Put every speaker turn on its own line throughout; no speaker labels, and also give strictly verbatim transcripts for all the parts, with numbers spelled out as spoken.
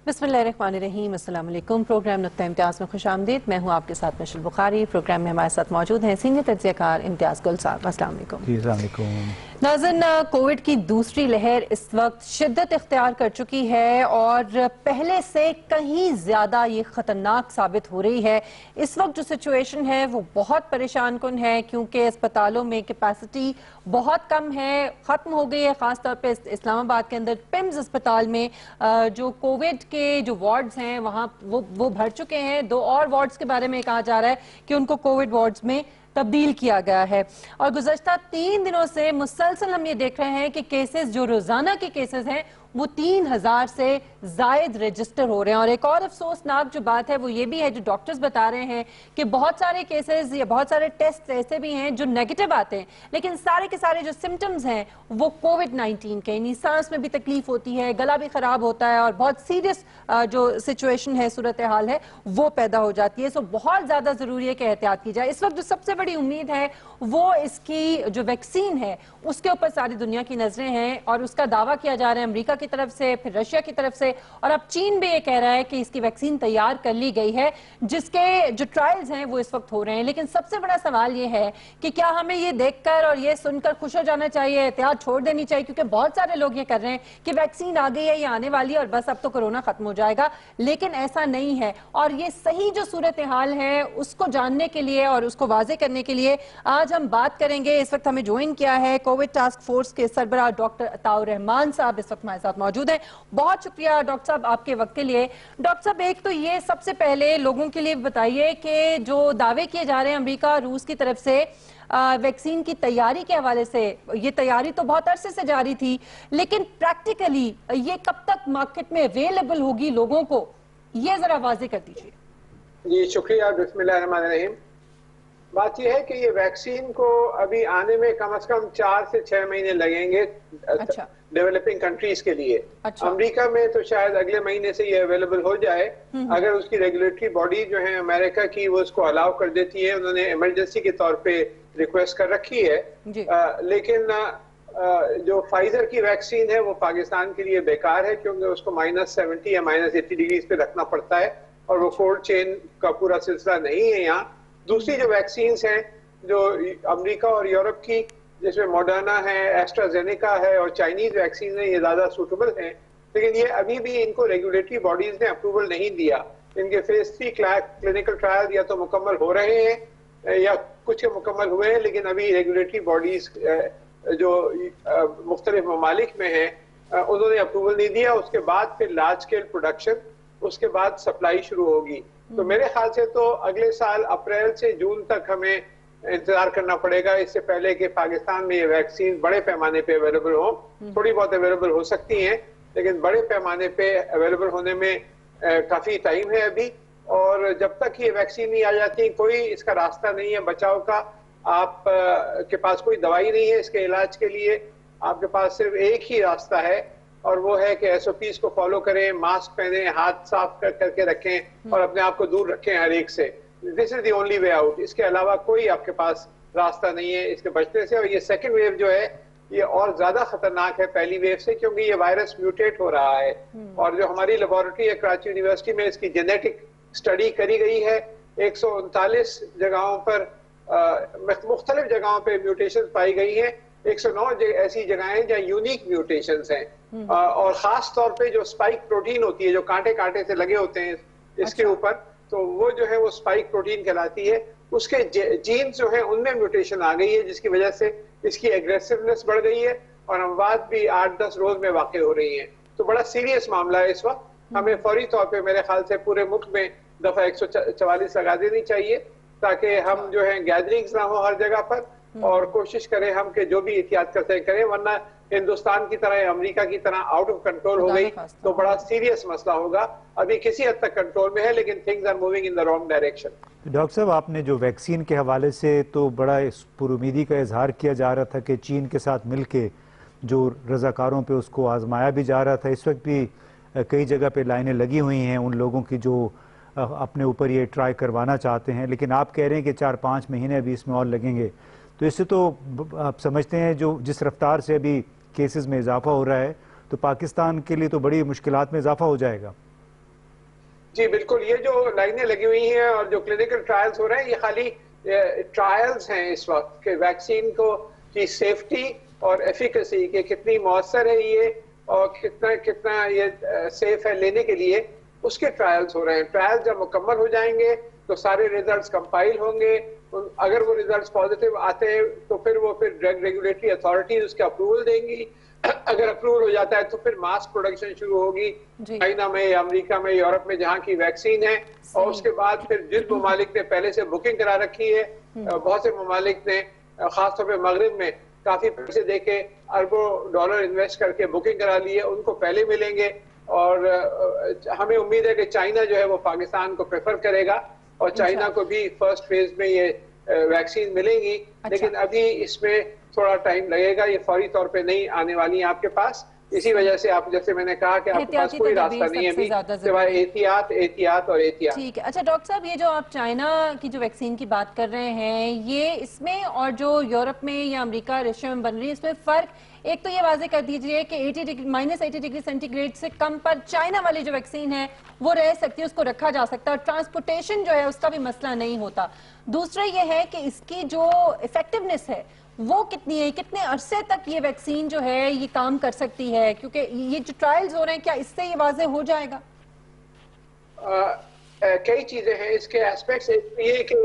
बिस्मिल्लाहिर्रहमानिर्रहीम, अस्सलाम वालेकुम। प्रोग्राम नुक्ता इम्तियाज़ में खुश आमदीद। मैं हूँ आपके साथ मिशल बुखारी। प्रोग्राम में हमारे साथ मौजूद हैं सीनियर तज्ज़ियाकार इम्तियाज़ गुल साहब। अस्सलाम वालेकुम।
जी अस्सलाम वालेकुम।
नाज़रीन, कोविड की दूसरी लहर इस वक्त शिद्दत इख्तियार कर चुकी है और पहले से कहीं ज़्यादा ये ख़तरनाक साबित हो रही है। इस वक्त जो सिचुएशन है वो बहुत परेशान कुन है, क्योंकि अस्पतालों में कैपेसिटी बहुत कम है, ख़त्म हो गई है। ख़ासतौर पर इस्लामाबाद के अंदर पिम्स अस्पताल में जो कोविड के जो वार्ड्स हैं वहाँ वो वो भर चुके हैं। दो और वार्ड्स के बारे में कहा जा रहा है कि उनको कोविड वार्ड्स में तब्दील किया गया है। और गुज़श्ता तीन दिनों से मुसलसल हम ये देख रहे हैं कि केसेस जो रोजाना के केसेस हैं वो तीन हजार से जायद रजिस्टर हो रहे हैं। और एक और अफसोसनाक जो बात है वो ये भी है, जो डॉक्टर्स बता रहे हैं कि बहुत सारे केसेस या बहुत सारे टेस्ट ऐसे भी हैं जो नेगेटिव आते हैं, लेकिन सारे के सारे जो सिम्टम्स हैं वो कोविड नाइन्टीन के, यानी सांस में भी तकलीफ होती है, गला भी खराब होता है और बहुत सीरियस जो सिचुएशन है, सूरत हाल है, वो पैदा हो जाती है। सो बहुत ज्यादा जरूरी है कि एहतियात की जाए। इस वक्त जो सबसे बड़ी उम्मीद है वो इसकी जो वैक्सीन है उसके ऊपर सारी दुनिया की नजरें हैं और उसका दावा किया जा रहा है अमेरिका की तरफ से, फिर रशिया की तरफ से, और अब चीन भी ये कह रहा है कि इसकी वैक्सीन तैयार कर ली गई है, जिसके जो ट्रायल्स हैं वो इस वक्त हो रहे हैं। लेकिन सबसे बड़ा सवाल ये है कि क्या हमें ये देखकर और ये सुनकर खुश हो जाना चाहिए, एहतियात छोड़ देनी चाहिए? क्योंकि बहुत सारे लोग ये कर रहे हैं कि वैक्सीन आ गई है, ये आने वाली है और बस अब तो कोरोना खत्म हो जाएगा, लेकिन ऐसा नहीं है। और ये सही जो सूरत हाल है उसको जानने के लिए और उसको वाजे करने के लिए आज हम बात करेंगे। इस वक्त हमें ज्वाइन किया है कोविड टास्क फोर्स के सरबराह डॉक्टर अताउर रहमान साहब, इस वक्त हमारे साथ मौजूद हैं। बहुत शुक्रिया डॉक्टर साहब आपके वक्त के लिए। डॉक्टर साहब, एक तो ये सबसे पहले लोगों के लिए बताइए कि जो दावे किए जा रहे हैं अमेरिका रूस की तरफ से वैक्सीन की तैयारी के हवाले से, ये तैयारी तो बहुत अरसे से जारी थी, लेकिन प्रैक्टिकली ये कब तक मार्केट में अवेलेबल होगी लोगों को, ये जरा वाजे कर दीजिए।
जी शुक्रिया। बिस्मिल्लाहिर्रहमानिर्रहीम। बात यह है कि ये वैक्सीन को अभी आने में कम से कम चार से छह महीने लगेंगे। अच्छा। डेवलपिंग कंट्रीज के लिए। अच्छा। अमेरिका में तो शायद अगले महीने से ये अवेलेबल हो जाए, अगर उसकी रेगुलेटरी बॉडी जो है अमेरिका की वो उसको अलाउ कर देती है। उन्होंने इमरजेंसी के तौर पे रिक्वेस्ट कर रखी है। आ, लेकिन आ, जो फाइजर की वैक्सीन है वो पाकिस्तान के लिए बेकार है, क्योंकि उसको माइनस सेवेंटी या माइनस एट्टी डिग्रीज पे रखना पड़ता है और वो कोल्ड चेन का पूरा सिलसिला नहीं है यहाँ। दूसरी जो वैक्सीन हैं जो अमेरिका और यूरोप की, जिसमें मॉडर्ना है, एस्ट्राजेनेका है और चाइनीज वैक्सीन है, ये ज्यादा सूटेबल हैं, लेकिन ये अभी भी इनको रेगुलेटरी बॉडीज ने अप्रूवल नहीं दिया। इनके फेज थ्री क्लिनिकल ट्रायल या तो मुकम्मल हो रहे हैं या कुछ के मुकम्मल हुए हैं, लेकिन अभी रेगुलेटरी बॉडीज जो मुख्तलिफ ममालिक में है उन्होंने अप्रूवल नहीं दिया। उसके बाद फिर लार्ज स्केल प्रोडक्शन, उसके बाद सप्लाई शुरू होगी। तो मेरे ख्याल से तो अगले साल अप्रैल से जून तक हमें इंतजार करना पड़ेगा, इससे पहले कि पाकिस्तान में ये वैक्सीन बड़े पैमाने पे अवेलेबल हो। थोड़ी बहुत अवेलेबल हो सकती हैं, लेकिन बड़े पैमाने पे अवेलेबल होने में आ, काफी टाइम है अभी। और जब तक ये वैक्सीन नहीं आ जाती कोई इसका रास्ता नहीं है बचाव का। आप आ, के पास कोई दवाई नहीं है इसके इलाज के लिए, आपके पास सिर्फ एक ही रास्ता है और वो है कि एसओपीज को फॉलो करें, मास्क पहने, हाथ साफ कर करके रखें और अपने आप को दूर रखें हर एक से। This is the only way out. इसके अलावा कोई आपके पास रास्ता नहीं है इसके बचने से। और ये सेकंड वेव जो है ये और ज्यादा खतरनाक है पहली वेव से, क्योंकि ये वायरस म्यूटेट हो रहा है। और जो हमारी लेबोरेटरी है कराची यूनिवर्सिटी में, इसकी जेनेटिक स्टडी करी गई है। एक सौ उनतालीस जगहों पर मुख्तलिफ जगहों पर म्यूटेशन पाई गई है। एक सौ नौ ऐसी जगहें जहाँ यूनिक म्यूटेशंस हैं और खास तौर पे जो स्पाइक प्रोटीन होती है जो कांटे कांटे से लगे होते हैं इसके ऊपर, तो वो जो है वो स्पाइक प्रोटीन कहलाती है। उसके जीन्स जो है उनमें म्यूटेशन आ गई है, जिसकी वजह से इसकी एग्रेसिवनेस बढ़ गई है और अमवात भी आठ दस रोज में वाक़ हो रही हैं। तो बड़ा सीरियस मामला है इस वक्त। हमें फौरी तौर पे मेरे ख्याल से पूरे मुल्क में दफा एक सौ चवालीस लगा देनी चाहिए, ताकि हम जो है गैदरिंग्स ना हो हर जगह पर, और कोशिश करें हम कि जो भी एहतियात करते हैं करें, वरना हिंदुस्तान की तरह अमेरिका की तरह आउट ऑफ कंट्रोल हो गई तो बड़ा सीरियस मसला होगा। अभी किसी हद तक कंट्रोल में है, लेकिन things are moving in the wrong direction.
Doctor साहब, आपने जो वैक्सीन के हवाले से तो बड़ा पुरुमीदी का इजहार किया जा रहा था कि चीन के साथ मिलके जो रजाकारों पे उसको आजमाया भी जा रहा था। इस वक्त भी कई जगह पे लाइनें लगी हुई हैं उन लोगों की जो अपने ऊपर ये ट्राई करवाना चाहते हैं, लेकिन आप कह रहे हैं कि चार पाँच महीने अभी इसमें और लगेंगे। तो इससे तो आप समझते हैं जो जिस रफ्तार से अभी केसेस में इजाफा हो रहा है तो पाकिस्तान के लिए तो बड़ी मुश्किलात में इजाफा हो जाएगा।
जी बिल्कुल, ये जो लाइनें लगी हुई हैं और जो क्लिनिकल ट्रायल्स हो रहे हैं, ये खाली ट्रायल्स हैं इस वक्त के वैक्सीन को की सेफ्टी और एफिकेसी के कितनी मौसर है ये और कितना कितना ये सेफ है लेने के लिए, उसके ट्रायल्स हो रहे हैं। ट्रायल्स जब मुकम्मल हो जाएंगे तो सारे रिजल्ट्स कंपाइल होंगे। अगर वो रिजल्ट्स पॉजिटिव आते हैं तो फिर वो फिर ड्रग रेगुलेटरी अथॉरिटी उसका अप्रूवल देंगी। अगर अप्रूवल हो जाता है तो फिर मास प्रोडक्शन शुरू होगी चाइना में, अमेरिका में, यूरोप में जहाँ की वैक्सीन है। और उसके बाद फिर जिन ममालिक ने पहले से बुकिंग करा रखी है, बहुत से ममालिक ने खासतौर पर मगरिब में काफी पैसे देके अरबों डॉलर इन्वेस्ट करके बुकिंग करा ली है, उनको पहले मिलेंगे। और हमें उम्मीद है कि चाइना जो है वो पाकिस्तान को प्रेफर करेगा और चाइना को भी फर्स्ट फेज में ये वैक्सीन मिलेंगी। अच्छा। लेकिन अभी इसमें थोड़ा टाइम लगेगा, ये फौरी तौर पे नहीं आने वाली है आपके पास। इसी वजह से आप जैसे मैंने कहा कि आपके पास कोई रास्ता नहीं है अभी सिवाय एहतियात एहतियात और एहतियात।
ठीक है। अच्छा डॉक्टर साहब, ये जो आप चाइना की जो वैक्सीन की बात कर रहे हैं, ये इसमें और जो यूरोप में या अमेरिका रशिया में बन रही है, इसमें फर्क एक तो ये वाजे कर दीजिए कि अस्सी डिग्री माइनस अस्सी डिग्री सेंटीग्रेड से कम पर चाइना वाली जो वैक्सीन है वो रह सकती है, उसको रखा जा सकता है, ट्रांसपोर्टेशन जो है उसका भी मसला नहीं होता। दूसरा ये है कि इसकी जो इफेक्टिवनेस है वो कितनी है, कितने अरसे तक ये वैक्सीन जो है ये काम कर सकती है, क्योंकि ये जो ट्रायल्स हो रहे हैं क्या इससे ये वाजे हो जाएगा?
कई चीजें हैं इसके एस्पेक्ट्स। ये कि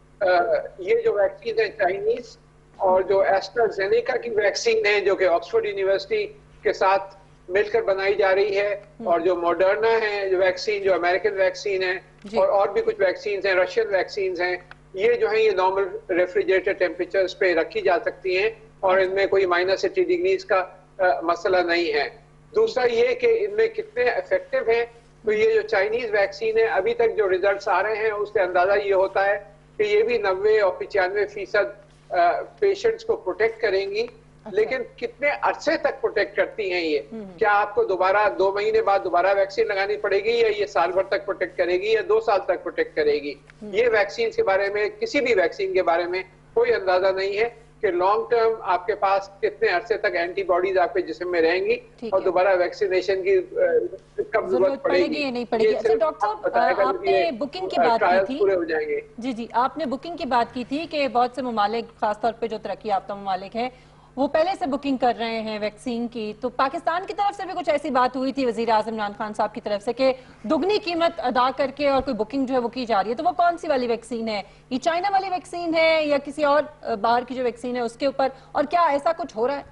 ये जो वैक्सीन है चाइनीज और जो एस्ट्राजेनेका की वैक्सीन है जो कि ऑक्सफोर्ड यूनिवर्सिटी के साथ मिलकर बनाई जा रही है, और जो मॉडर्ना है जो वैक्सीन जो अमेरिकन वैक्सीन है, और और भी कुछ वैक्सीन हैं, रशियन वैक्सीन हैं, ये जो है ये नॉर्मल रेफ्रिजरेटर टेम्परेचर्स पे रखी जा सकती हैं और इनमें कोई माइनस एटी डिग्रीज का आ, मसला नहीं है। दूसरा ये कि इनमें कितने इफेक्टिव हैं, तो ये जो चाइनीज वैक्सीन है अभी तक जो रिजल्ट्स आ रहे हैं उससे अंदाजा ये होता है कि ये भी नब्बे और पचानवे फीसद पेशेंट्स को प्रोटेक्ट करेंगी। अच्छा। लेकिन कितने अरसे तक प्रोटेक्ट करती हैं ये? क्या आपको दोबारा दो महीने बाद दोबारा वैक्सीन लगानी पड़ेगी या ये साल भर तक प्रोटेक्ट करेगी या दो साल तक प्रोटेक्ट करेगी? ये वैक्सीन के बारे में, किसी भी वैक्सीन के बारे में कोई अंदाजा नहीं है कि लॉन्ग टर्म आपके पास कितने अरसे तक एंटीबॉडीज आपके जिस्म में रहेंगी और दोबारा वैक्सीनेशन की कब जरूरत पड़ेगी या नहीं पड़ेगी।
अच्छा डॉक्टर साहब, आपने बुकिंग की बात की थी,
पूरे हो जाएंगे।
जी जी आपने बुकिंग की बात की थी कि बहुत से ममालिक, खासतौर पे जो तरक्की याफ्ता ममालिक हैं, वो पहले से बुकिंग कर रहे हैं वैक्सीन की। तो पाकिस्तान की तरफ से भी कुछ ऐसी बात हुई थी वजीर आजम इमरान खान साहब की तरफ से कि दुगनी कीमत अदा करके और कोई बुकिंग जो है वो की जा रही है। तो वो कौन सी वाली वैक्सीन है? ये चाइना वाली वैक्सीन है या किसी और बाहर की जो वैक्सीन है उसके ऊपर, और क्या ऐसा कुछ हो रहा है?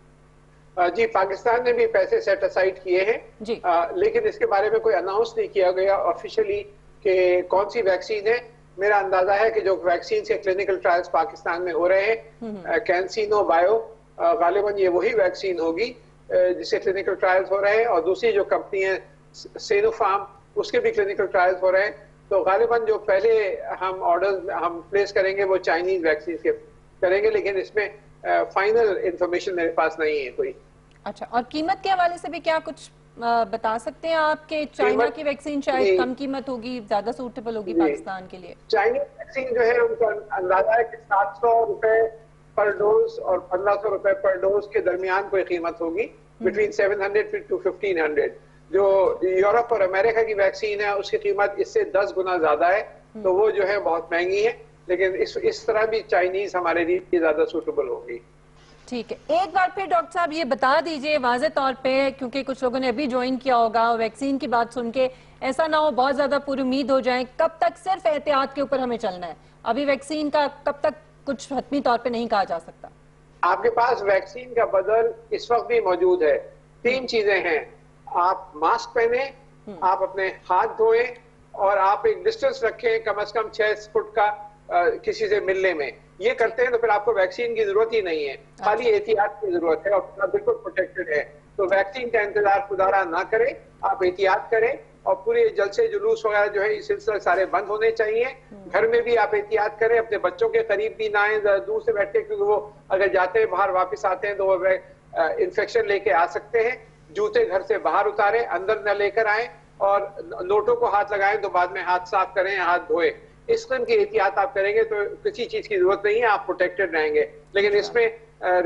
जी, पाकिस्तान ने भी पैसे सेट असाइड किए हैं जी, आ, लेकिन इसके बारे में कोई अनाउंस नहीं किया गया ऑफिशियली कि कौन सी वैक्सीन है। मेरा अंदाजा है कि जो वैक्सीन के क्लिनिकल ट्रायल्स पाकिस्तान में हो रहे हैं, कैंसिनो बायो, गालिबन ये वही वैक्सीन होगी जिससे क्लिनिकल ट्रायल्स हो रहे हैं, और दूसरी जो कंपनी है सिनोफार्म, उसके भी क्लिनिकल ट्रायल्स हो रहे हैं। तो गालिबन जो पहले हम ऑर्डर हम प्लेस करेंगे वो चाइनीज वैक्सीन के करेंगे, लेकिन इसमें फाइनल इंफॉर्मेशन मेरे पास नहीं है कोई।
अच्छा, और कीमत के हवाले से भी क्या कुछ आ, बता सकते हैं आप कि चाइना की वैक्सीन शायद कम कीमत होगी, ज्यादा सूटेबल होगी पाकिस्तान के लिए?
चाइनीज वैक्सीन जो है उनका अंदाजा है कि सात सौ रुपए पर डोज और पंद्रह सौ रुपए पर डोज के दरमियान कोई कीमत होगी, between seven hundred to fifteen hundred. जो यूरोप और अमेरिका की वैक्सीन है उसकी कीमत इससे दस गुना ज्यादा है, तो वो जो है बहुत महंगी है, लेकिन इस इस तरह भी चाइनीज हमारे लिए ज्यादा सूटेबल होगी।
ठीक है, एक बार फिर डॉक्टर साहब ये बता दीजिए वाज़े तौर पे, क्योंकि कुछ लोगों ने अभी ज्वाइन किया होगा वैक्सीन की बात सुन के, ऐसा ना हो बहुत ज्यादा पूरी उम्मीद हो जाए, कब तक सिर्फ एहतियात के ऊपर हमें चलना है? अभी वैक्सीन का कब तक कुछ हतमी तौर पे नहीं कहा जा सकता?
आपके पास वैक्सीन का बदल इस वक्त भी मौजूद है। तीन चीजें हैं, आप मास्क पहने, आप अपने हाथ धोएं और आप एक डिस्टेंस रखें कम से कम छह फुट का आ, किसी से मिलने में। ये करते हैं तो फिर आपको वैक्सीन की जरूरत ही नहीं है, खाली एहतियात की जरूरत है और बिल्कुल प्रोटेक्टेड है। तो वैक्सीन का इंतजार खुदारा ना करें, आप एहतियात करें और पूरे जलसे जुलूस वगैरह जो है ये सिलसिला सारे बंद होने चाहिए। घर में भी आप एहतियात करें, अपने बच्चों के करीब भी ना आए दूर से बैठ के, क्योंकि वो अगर जाते हैं बाहर वापस आते हैं तो वो इन्फेक्शन लेके आ सकते हैं। जूते घर से बाहर उतारें, अंदर न लेकर आए, और नोटों को हाथ लगाएं तो बाद में हाथ साफ करें, हाथ धोएं। इस किस्म की एहतियात आप करेंगे तो किसी चीज की जरूरत नहीं है, आप प्रोटेक्टेड रहेंगे। लेकिन इसमें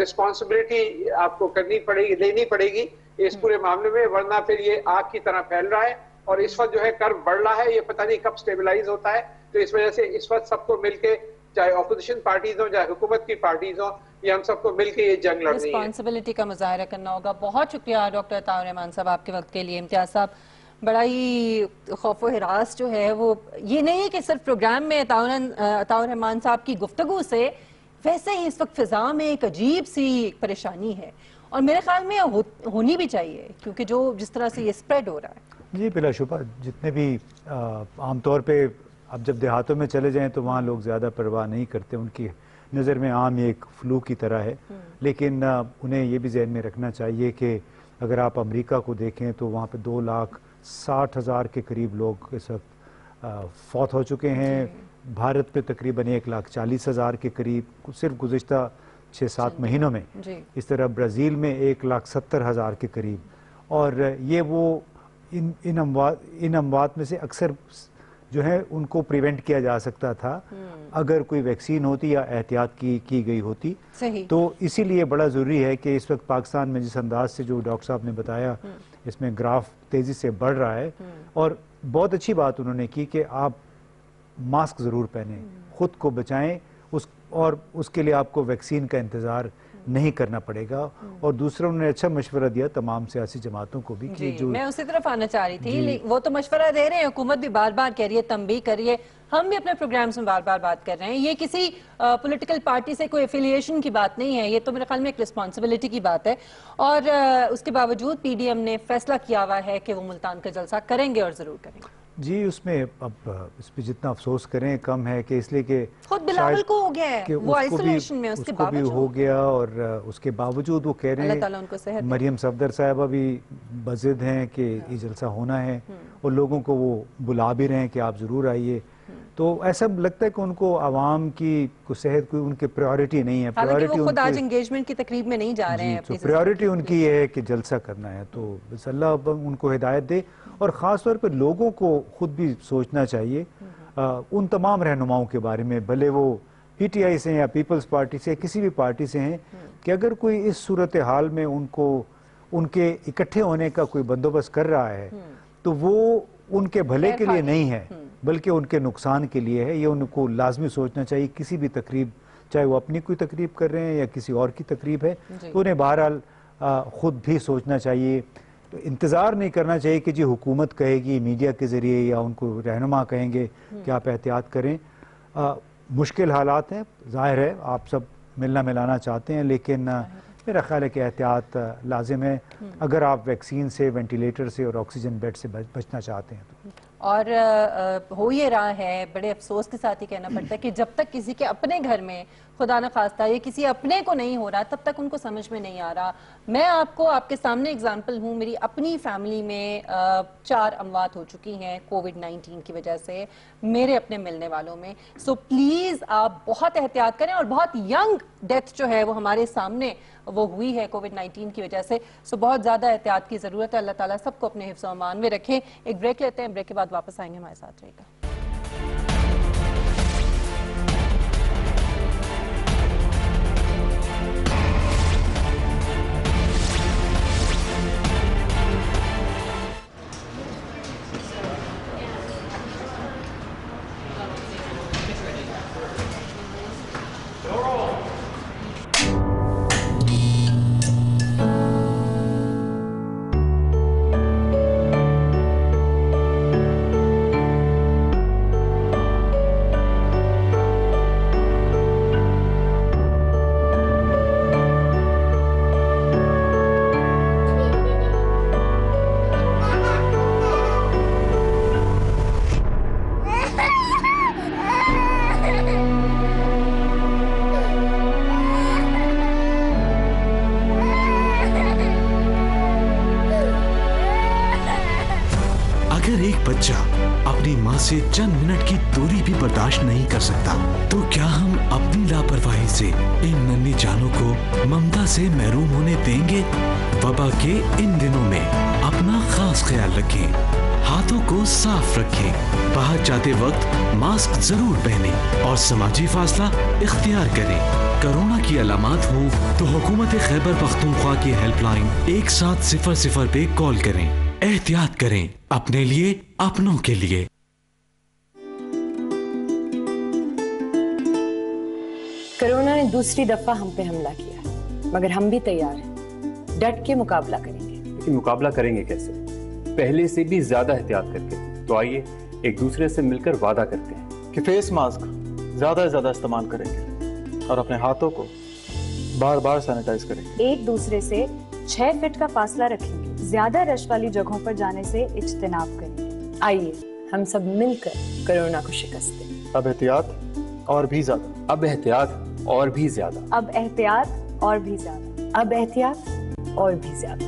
रिस्पॉन्सिबिलिटी आपको करनी पड़ेगी, लेनी पड़ेगी इस पूरे मामले में, वरना फिर ये आग की तरह फैल रहा है और इस वक्त जो है कर्व बढ़ रहा है, ये पता नहीं कब स्टेबलाइज होता है। तो इस वजह से इस वक्त सबको मिलके, चाहे ऑपोजिशन पार्टीज हो चाहे हुकूमत की पार्टीज हो, ये हम सबको मिलके ये जंग लड़नी है,
रिस्पॉन्सिबिलिटी का मुजाहरा करना होगा। बहुत शुक्रिया डॉक्टर अताउर रहमान साहब आपके वक्त के लिए। इम्तियाज साहब, बड़ा ही खौफ व हिरास जो है वो ये नहीं है कि सिर्फ प्रोग्राम में अताउर रहमान साहब की गुफ्तगू से, वैसे ही इस वक्त फिजा में एक अजीब सी परेशानी है और मेरे ख्याल में हो, होनी भी चाहिए, क्योंकि जो जिस तरह से ये स्प्रेड हो रहा है।
जी बिलाशुबा, जितने भी आमतौर पे अब जब देहातों में चले जाएं तो वहाँ लोग ज़्यादा परवाह नहीं करते, उनकी नज़र में आम एक फ्लू की तरह है। लेकिन आ, उन्हें ये भी जहन में रखना चाहिए कि अगर आप अमेरिका को देखें तो वहाँ पे दो लाख साठ हज़ार के करीब लोग इस वक्त फौत हो चुके हैं। भारत पे तकरीबन एक लाख चालीस हज़ार के करीब सिर्फ गुज़िश्ता छः सात महीनों में। इस तरह ब्राज़ील में एक लाख सत्तर हज़ार के करीब। और ये वो इन इन अमवात इन अमवात में से अक्सर जो है उनको प्रिवेंट किया जा सकता था अगर कोई वैक्सीन होती या एहतियात की की गई होती।
सही।
तो इसीलिए बड़ा ज़रूरी है कि इस वक्त पाकिस्तान में जिस अंदाज से जो डॉक्टर साहब ने बताया, इसमें ग्राफ तेज़ी से बढ़ रहा है। और बहुत अच्छी बात उन्होंने की कि आप मास्क ज़रूर पहनें, ख़ुद को बचाएं, उस और उसके लिए आपको वैक्सीन का इंतज़ार नहीं करना पड़ेगा। और दूसरा उन्होंने अच्छा मशवरा दिया तमाम सियासी जमातों को भी कि जो
मैं उसी तरफ आना चाह रही थी, वो तो मशवरा दे रहे हैं, हुकूमत भी बार बार कह रही है, तंबीह करिए, हम भी अपने प्रोग्राम्स में बार बार बात कर रहे हैं। ये किसी पॉलिटिकल पार्टी से कोई एफिलिएशन की बात नहीं है, ये तो मेरे ख्याल में एक रिस्पॉन्सिबिलिटी की बात है। और आ, उसके बावजूद पीडीएम ने फैसला किया हुआ है कि वो मुल्तान का जलसा करेंगे और जरूर करेंगे।
जी, उसमें अब इस पे जितना अफसोस करें कम है कि इसलिए कि
खुद बिलावल को हो गया है, वो आइसोलेशन में, उसके
उसको भी हो गया और उसके बावजूद वो कह रहे हैं, मरियम सफदर साहबा भी बज़िद हैं कि ये जलसा होना है और लोगों को वो बुला भी रहे हैं कि आप ज़रूर आइए। तो ऐसा लगता है कि उनको आवाम की को सेहत कोई उनकी प्रायोरिटी नहीं है।
प्रायोरिटी वो खुद आज एंगेजमेंट की तकरीब में नहीं जा रहे हैं।
तो प्रायोरिटी उनकी ये है कि जलसा करना है। तो बस अल्लाह उनको हिदायत दे और ख़ास तौर पर लोगों को खुद भी सोचना चाहिए आ, उन तमाम रहनुमाओं के बारे में, भले वो पीटीआई से या पीपल्स पार्टी से किसी भी पार्टी से हैं, कि अगर कोई इस सूरत हाल में उनको उनके इकट्ठे होने का कोई बंदोबस्त कर रहा है तो वो उनके भले के लिए नहीं है बल्कि उनके नुकसान के लिए है। ये उनको लाजमी सोचना चाहिए। किसी भी तकरीब, चाहे वो अपनी कोई तकरीब कर रहे हैं या किसी और की तकरीब है, तो उन्हें बहरहाल ख़ुद भी सोचना चाहिए। तो इंतज़ार नहीं करना चाहिए कि जी हुकूमत कहेगी मीडिया के ज़रिए या उनको रहनुमा कहेंगे कि आप एहतियात करें। आ, मुश्किल हालात हैं, ज़ाहिर है आप सब मिलना मिलाना चाहते हैं, लेकिन मेरा ख्याल है कि एहतियात लाजिम है अगर आप वैक्सीन से, वेंटिलेटर से और ऑक्सीजन बेड से बचना चाहते हैं तो।
और आ, हो ये रहा है, बड़े अफसोस के साथ ही कहना पड़ता है कि जब तक किसी के अपने घर में खुदा न खास्ता ये किसी अपने को नहीं हो रहा तब तक उनको समझ में नहीं आ रहा। मैं आपको आपके सामने एग्जांपल हूँ, मेरी अपनी फैमिली में आ, चार अमवात हो चुकी हैं कोविड नाइन्टीन की वजह से, मेरे अपने मिलने वालों में। सो प्लीज़ आप बहुत एहतियात करें और बहुत यंग डेथ जो है वो हमारे सामने वो हुई है कोविड नाइन्टीन की वजह से। सो बहुत ज़्यादा एहतियात की ज़रूरत है। अल्लाह ताला सबको अपने हिफ्ज़ व अमान में रखे। एक ब्रेक लेते हैं, ब्रेक के बाद वापस आएंगे, हमारे साथ रहेगा।
बच्चा अपनी माँ से चंद मिनट की दूरी भी बर्दाश्त नहीं कर सकता, तो क्या हम अपनी लापरवाही से इन नन्ही जानों को ममता से महरूम होने देंगे? वबा के इन दिनों में अपना खास ख्याल रखें, हाथों को साफ रखें, बाहर जाते वक्त मास्क जरूर पहनें और समाजी फासला इख्तियार करें। कोरोना की अलामात हो तो हुकूमत खैबर पख्तूनख्वा की हेल्पलाइन एक सात सिफर सिफर पे कॉल करें। एहतियात करें, अपने लिए, अपनों के लिए।
कोरोना ने दूसरी दफा हम पे हमला किया, मगर हम भी तैयार हैं, डट के मुकाबला करेंगे।
लेकिन मुकाबला करेंगे कैसे? पहले से भी ज्यादा एहतियात करके। तो आइए एक दूसरे से मिलकर वादा करते हैं
कि फेस मास्क ज्यादा से ज्यादा इस्तेमाल करेंगे और अपने हाथों को बार बार सैनिटाइज करेंगे।
एक दूसरे से छह फीट का फासला रखेंगे, ज्यादा रश वाली जगहों पर जाने से इज्तिनाब करेंगे।
आइए हम सब मिलकर कोरोना को शिकस्त दें।
अब एहतियात और भी ज्यादा।
अब एहतियात और भी ज्यादा।
अब एहतियात और भी ज्यादा।
अब एहतियात और भी ज्यादा।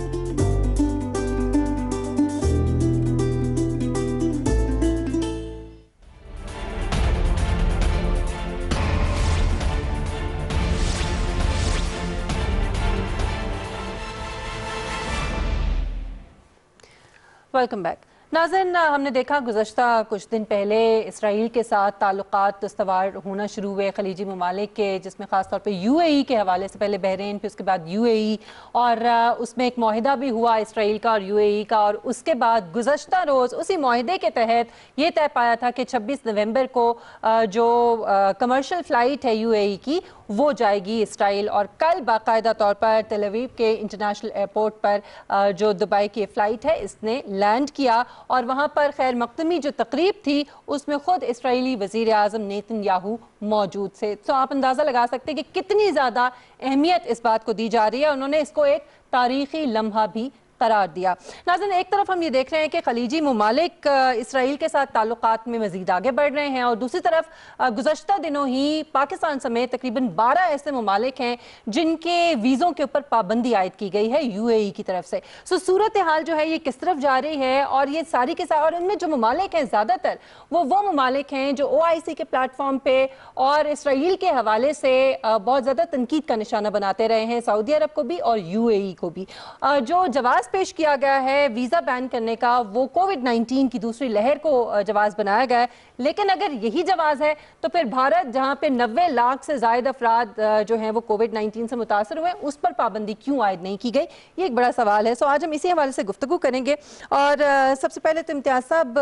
Welcome back. नाज़रीन, हमने देखा गुज़श्ता कुछ दिन पहले इसराइल के साथ ताल्लुकात इस्तवार होना शुरू हुए खलीजी ममालिक के, जिसमें ख़ास तौर पे यूएई के हवाले से, पहले बहरीन फिर उसके बाद यूएई, और उसमें एक माहिदा भी हुआ इसराइल का और यूएई का। और उसके बाद गुज़श्ता रोज़ उसी माहिदे के तहत ये तय पाया था कि छब्बीस नवंबर को जो कमर्शियल फ़्लाइट है यूएई की वो जाएगी इसराइल। और कल बाकायदा तौर पर तेल अवीव के इंटरनेशनल एयरपोर्ट पर जो दुबई की फ़्लाइट है इसने लैंड किया, और वहाँ पर खैर मकदमी जो तकरीब थी उसमें ख़ुद इसराइली वज़ीर आज़म नेतन्याहू मौजूद थे। तो आप अंदाज़ा लगा सकते हैं कि कितनी ज़्यादा अहमियत इस बात को दी जा रही है। उन्होंने इसको एक तारीख़ी लम्हा भी करार दिया। नाज़रीन, एक तरफ हम ये देख रहे हैं कि खलीजी ममालिक इसराइल के साथ ताल्लुकात में मज़ीद आगे बढ़ रहे हैं, और दूसरी तरफ गुज़श्ता दिनों ही पाकिस्तान समेत तकरीबन बारह ऐसे ममालिक हैं जिनके वीज़ों के ऊपर पाबंदी आयद की गई है यूएई की तरफ से। सो सूरत हाल जो है ये किस तरफ जा रही है, और ये सारी के साथ, और इनमें जो ममालिक हैं ज़्यादातर वो वो ममालिक हैं जो ओ आई सी के प्लेटफॉर्म पर और इसराइल के हवाले से बहुत ज़्यादा तनकीद का निशाना बनाते रहे हैं, सऊदी अरब को भी और यूएई को भी। जो जवाब पेश किया गया है वीजा बैन करने का, वो कोविड नाइनटीन की दूसरी लहर को जवाब बनाया गया है। लेकिन अगर यही जवाब है तो फिर भारत, जहां पे नब्बे लाख से ज्यादा अफराद जो हैं वो कोविड नाइनटीन से मुतासर हुए, उस पर पाबंदी क्यों आयद नहीं की गई, ये एक बड़ा सवाल है। सो आज हम इसी हवाले से गुफ्तगू करेंगे। और सबसे पहले तो इम्तियाज साहब,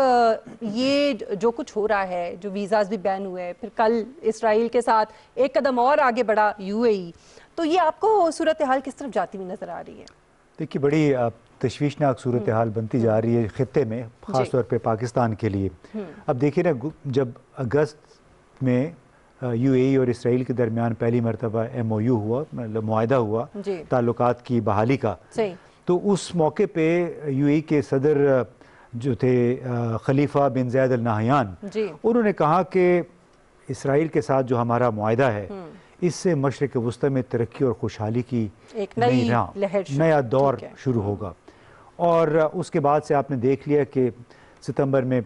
ये जो कुछ हो रहा है, जो वीज़ाज भी बैन हुए, फिर कल इसराइल के साथ एक कदम और आगे बढ़ा यूएई, तो ये आपको सूरत हाल किस तरफ जाती हुई नजर आ रही है?
देखिए, बड़ी तशवीशनाक सूरत हाल बनती जा रही है ख़ित्ते में, ख़ास तौर पे पाकिस्तान के लिए। अब देखिए ना, जब अगस्त में यूएई और इसराइल के दरमियान पहली मरतबा एमओयू हुआ, मतलब मुआहदा हुआ ताल्लुकात की बहाली का, तो उस मौके पे यूएई के सदर जो थे खलीफा बिन ज़ैद अल नहयान, उन्होंने कहा कि इसराइल के साथ जो हमारा मुआहदा है इससे मशरिक़ वुस्ता में तरक्की और खुशहाली की एक नई लहर, नया दौर शुरू होगा। और उसके बाद से आपने देख लिया कि सितंबर में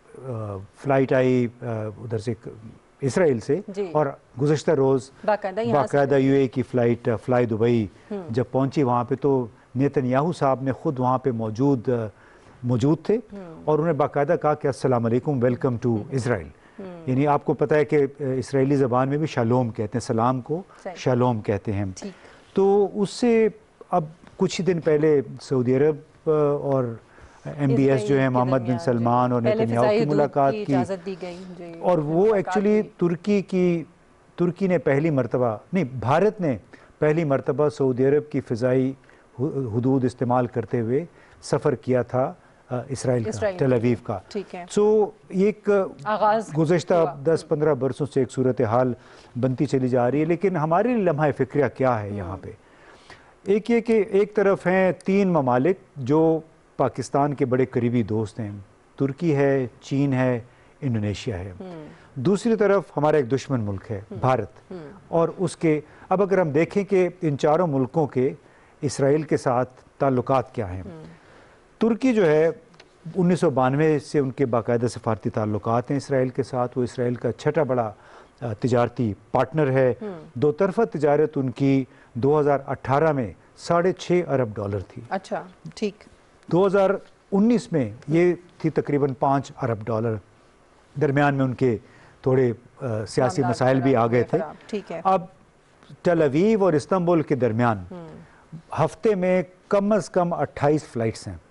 फ़्लाइट आई उधर से इसराइल से, और गुज़श्ता रोज़ बाकायदा यूएई की फ़्लाइट फ़्लाई दुबई जब पहुंची वहाँ पे, तो नेतन्याहू साहब ने ख़ुद वहाँ पे मौजूद मौजूद थे और उन्हें बाकायदा कहा कि अस्सलाम वालेकुम, वेलकम टू इसराइल। यानी आपको पता है कि इसराइली ज़बान में भी शालोम कहते हैं, सलाम को शालोम कहते हैं। तो उससे अब कुछ ही दिन पहले सऊदी अरब और एम बी एस जो है मोहम्मद बिन सलमान और नेतन्याहू की मुलाकात की, और वो एक्चुअली तुर्की की तुर्की ने पहली मरतबा नहीं, भारत ने पहली मरतबा सऊदी अरब की फ़िज़ाई हुदूद इस्तेमाल करते हुए सफ़र किया था इसराइल का, तेल अवीव का। सो एक गुज़श्ता दस पंद्रह बरसों से एक सूरत हाल बनती चली जा रही है। लेकिन हमारे लम्हा फ़िक्रिया क्या है यहाँ पे? एक ये कि एक तरफ हैं तीन ममालिक जो पाकिस्तान के बड़े करीबी दोस्त हैं, तुर्की है, चीन है, इंडोनेशिया है। दूसरी तरफ हमारा एक दुश्मन मुल्क है भारत, और उसके अब अगर हम देखें कि इन चारों मुल्कों के इसराइल के साथ ताल्लुकात क्या हैं। तुर्की जो है उन्नीस सौ बानवे से उनके बाकायदा सफारती ताल्लुकात हैं इसराइल के साथ। वो इसराइल का छठा बड़ा तिजारती पार्टनर है। दो तरफा तिजारत उनकी दो हज़ार अठारह में साढ़े छः अरब डॉलर थी।
अच्छा, ठीक।
दो हज़ार उन्नीस में ये थी तकरीबन पाँच अरब डॉलर। दरमियान में उनके थोड़े आ, सियासी मसाइल भी आ गए थे।
ठीक है।
अब टेल अवीव और इस्तांबुल के दरमियान हफ्ते में कम अज़ कम अट्ठाईस फ़्लाइट्स हैं।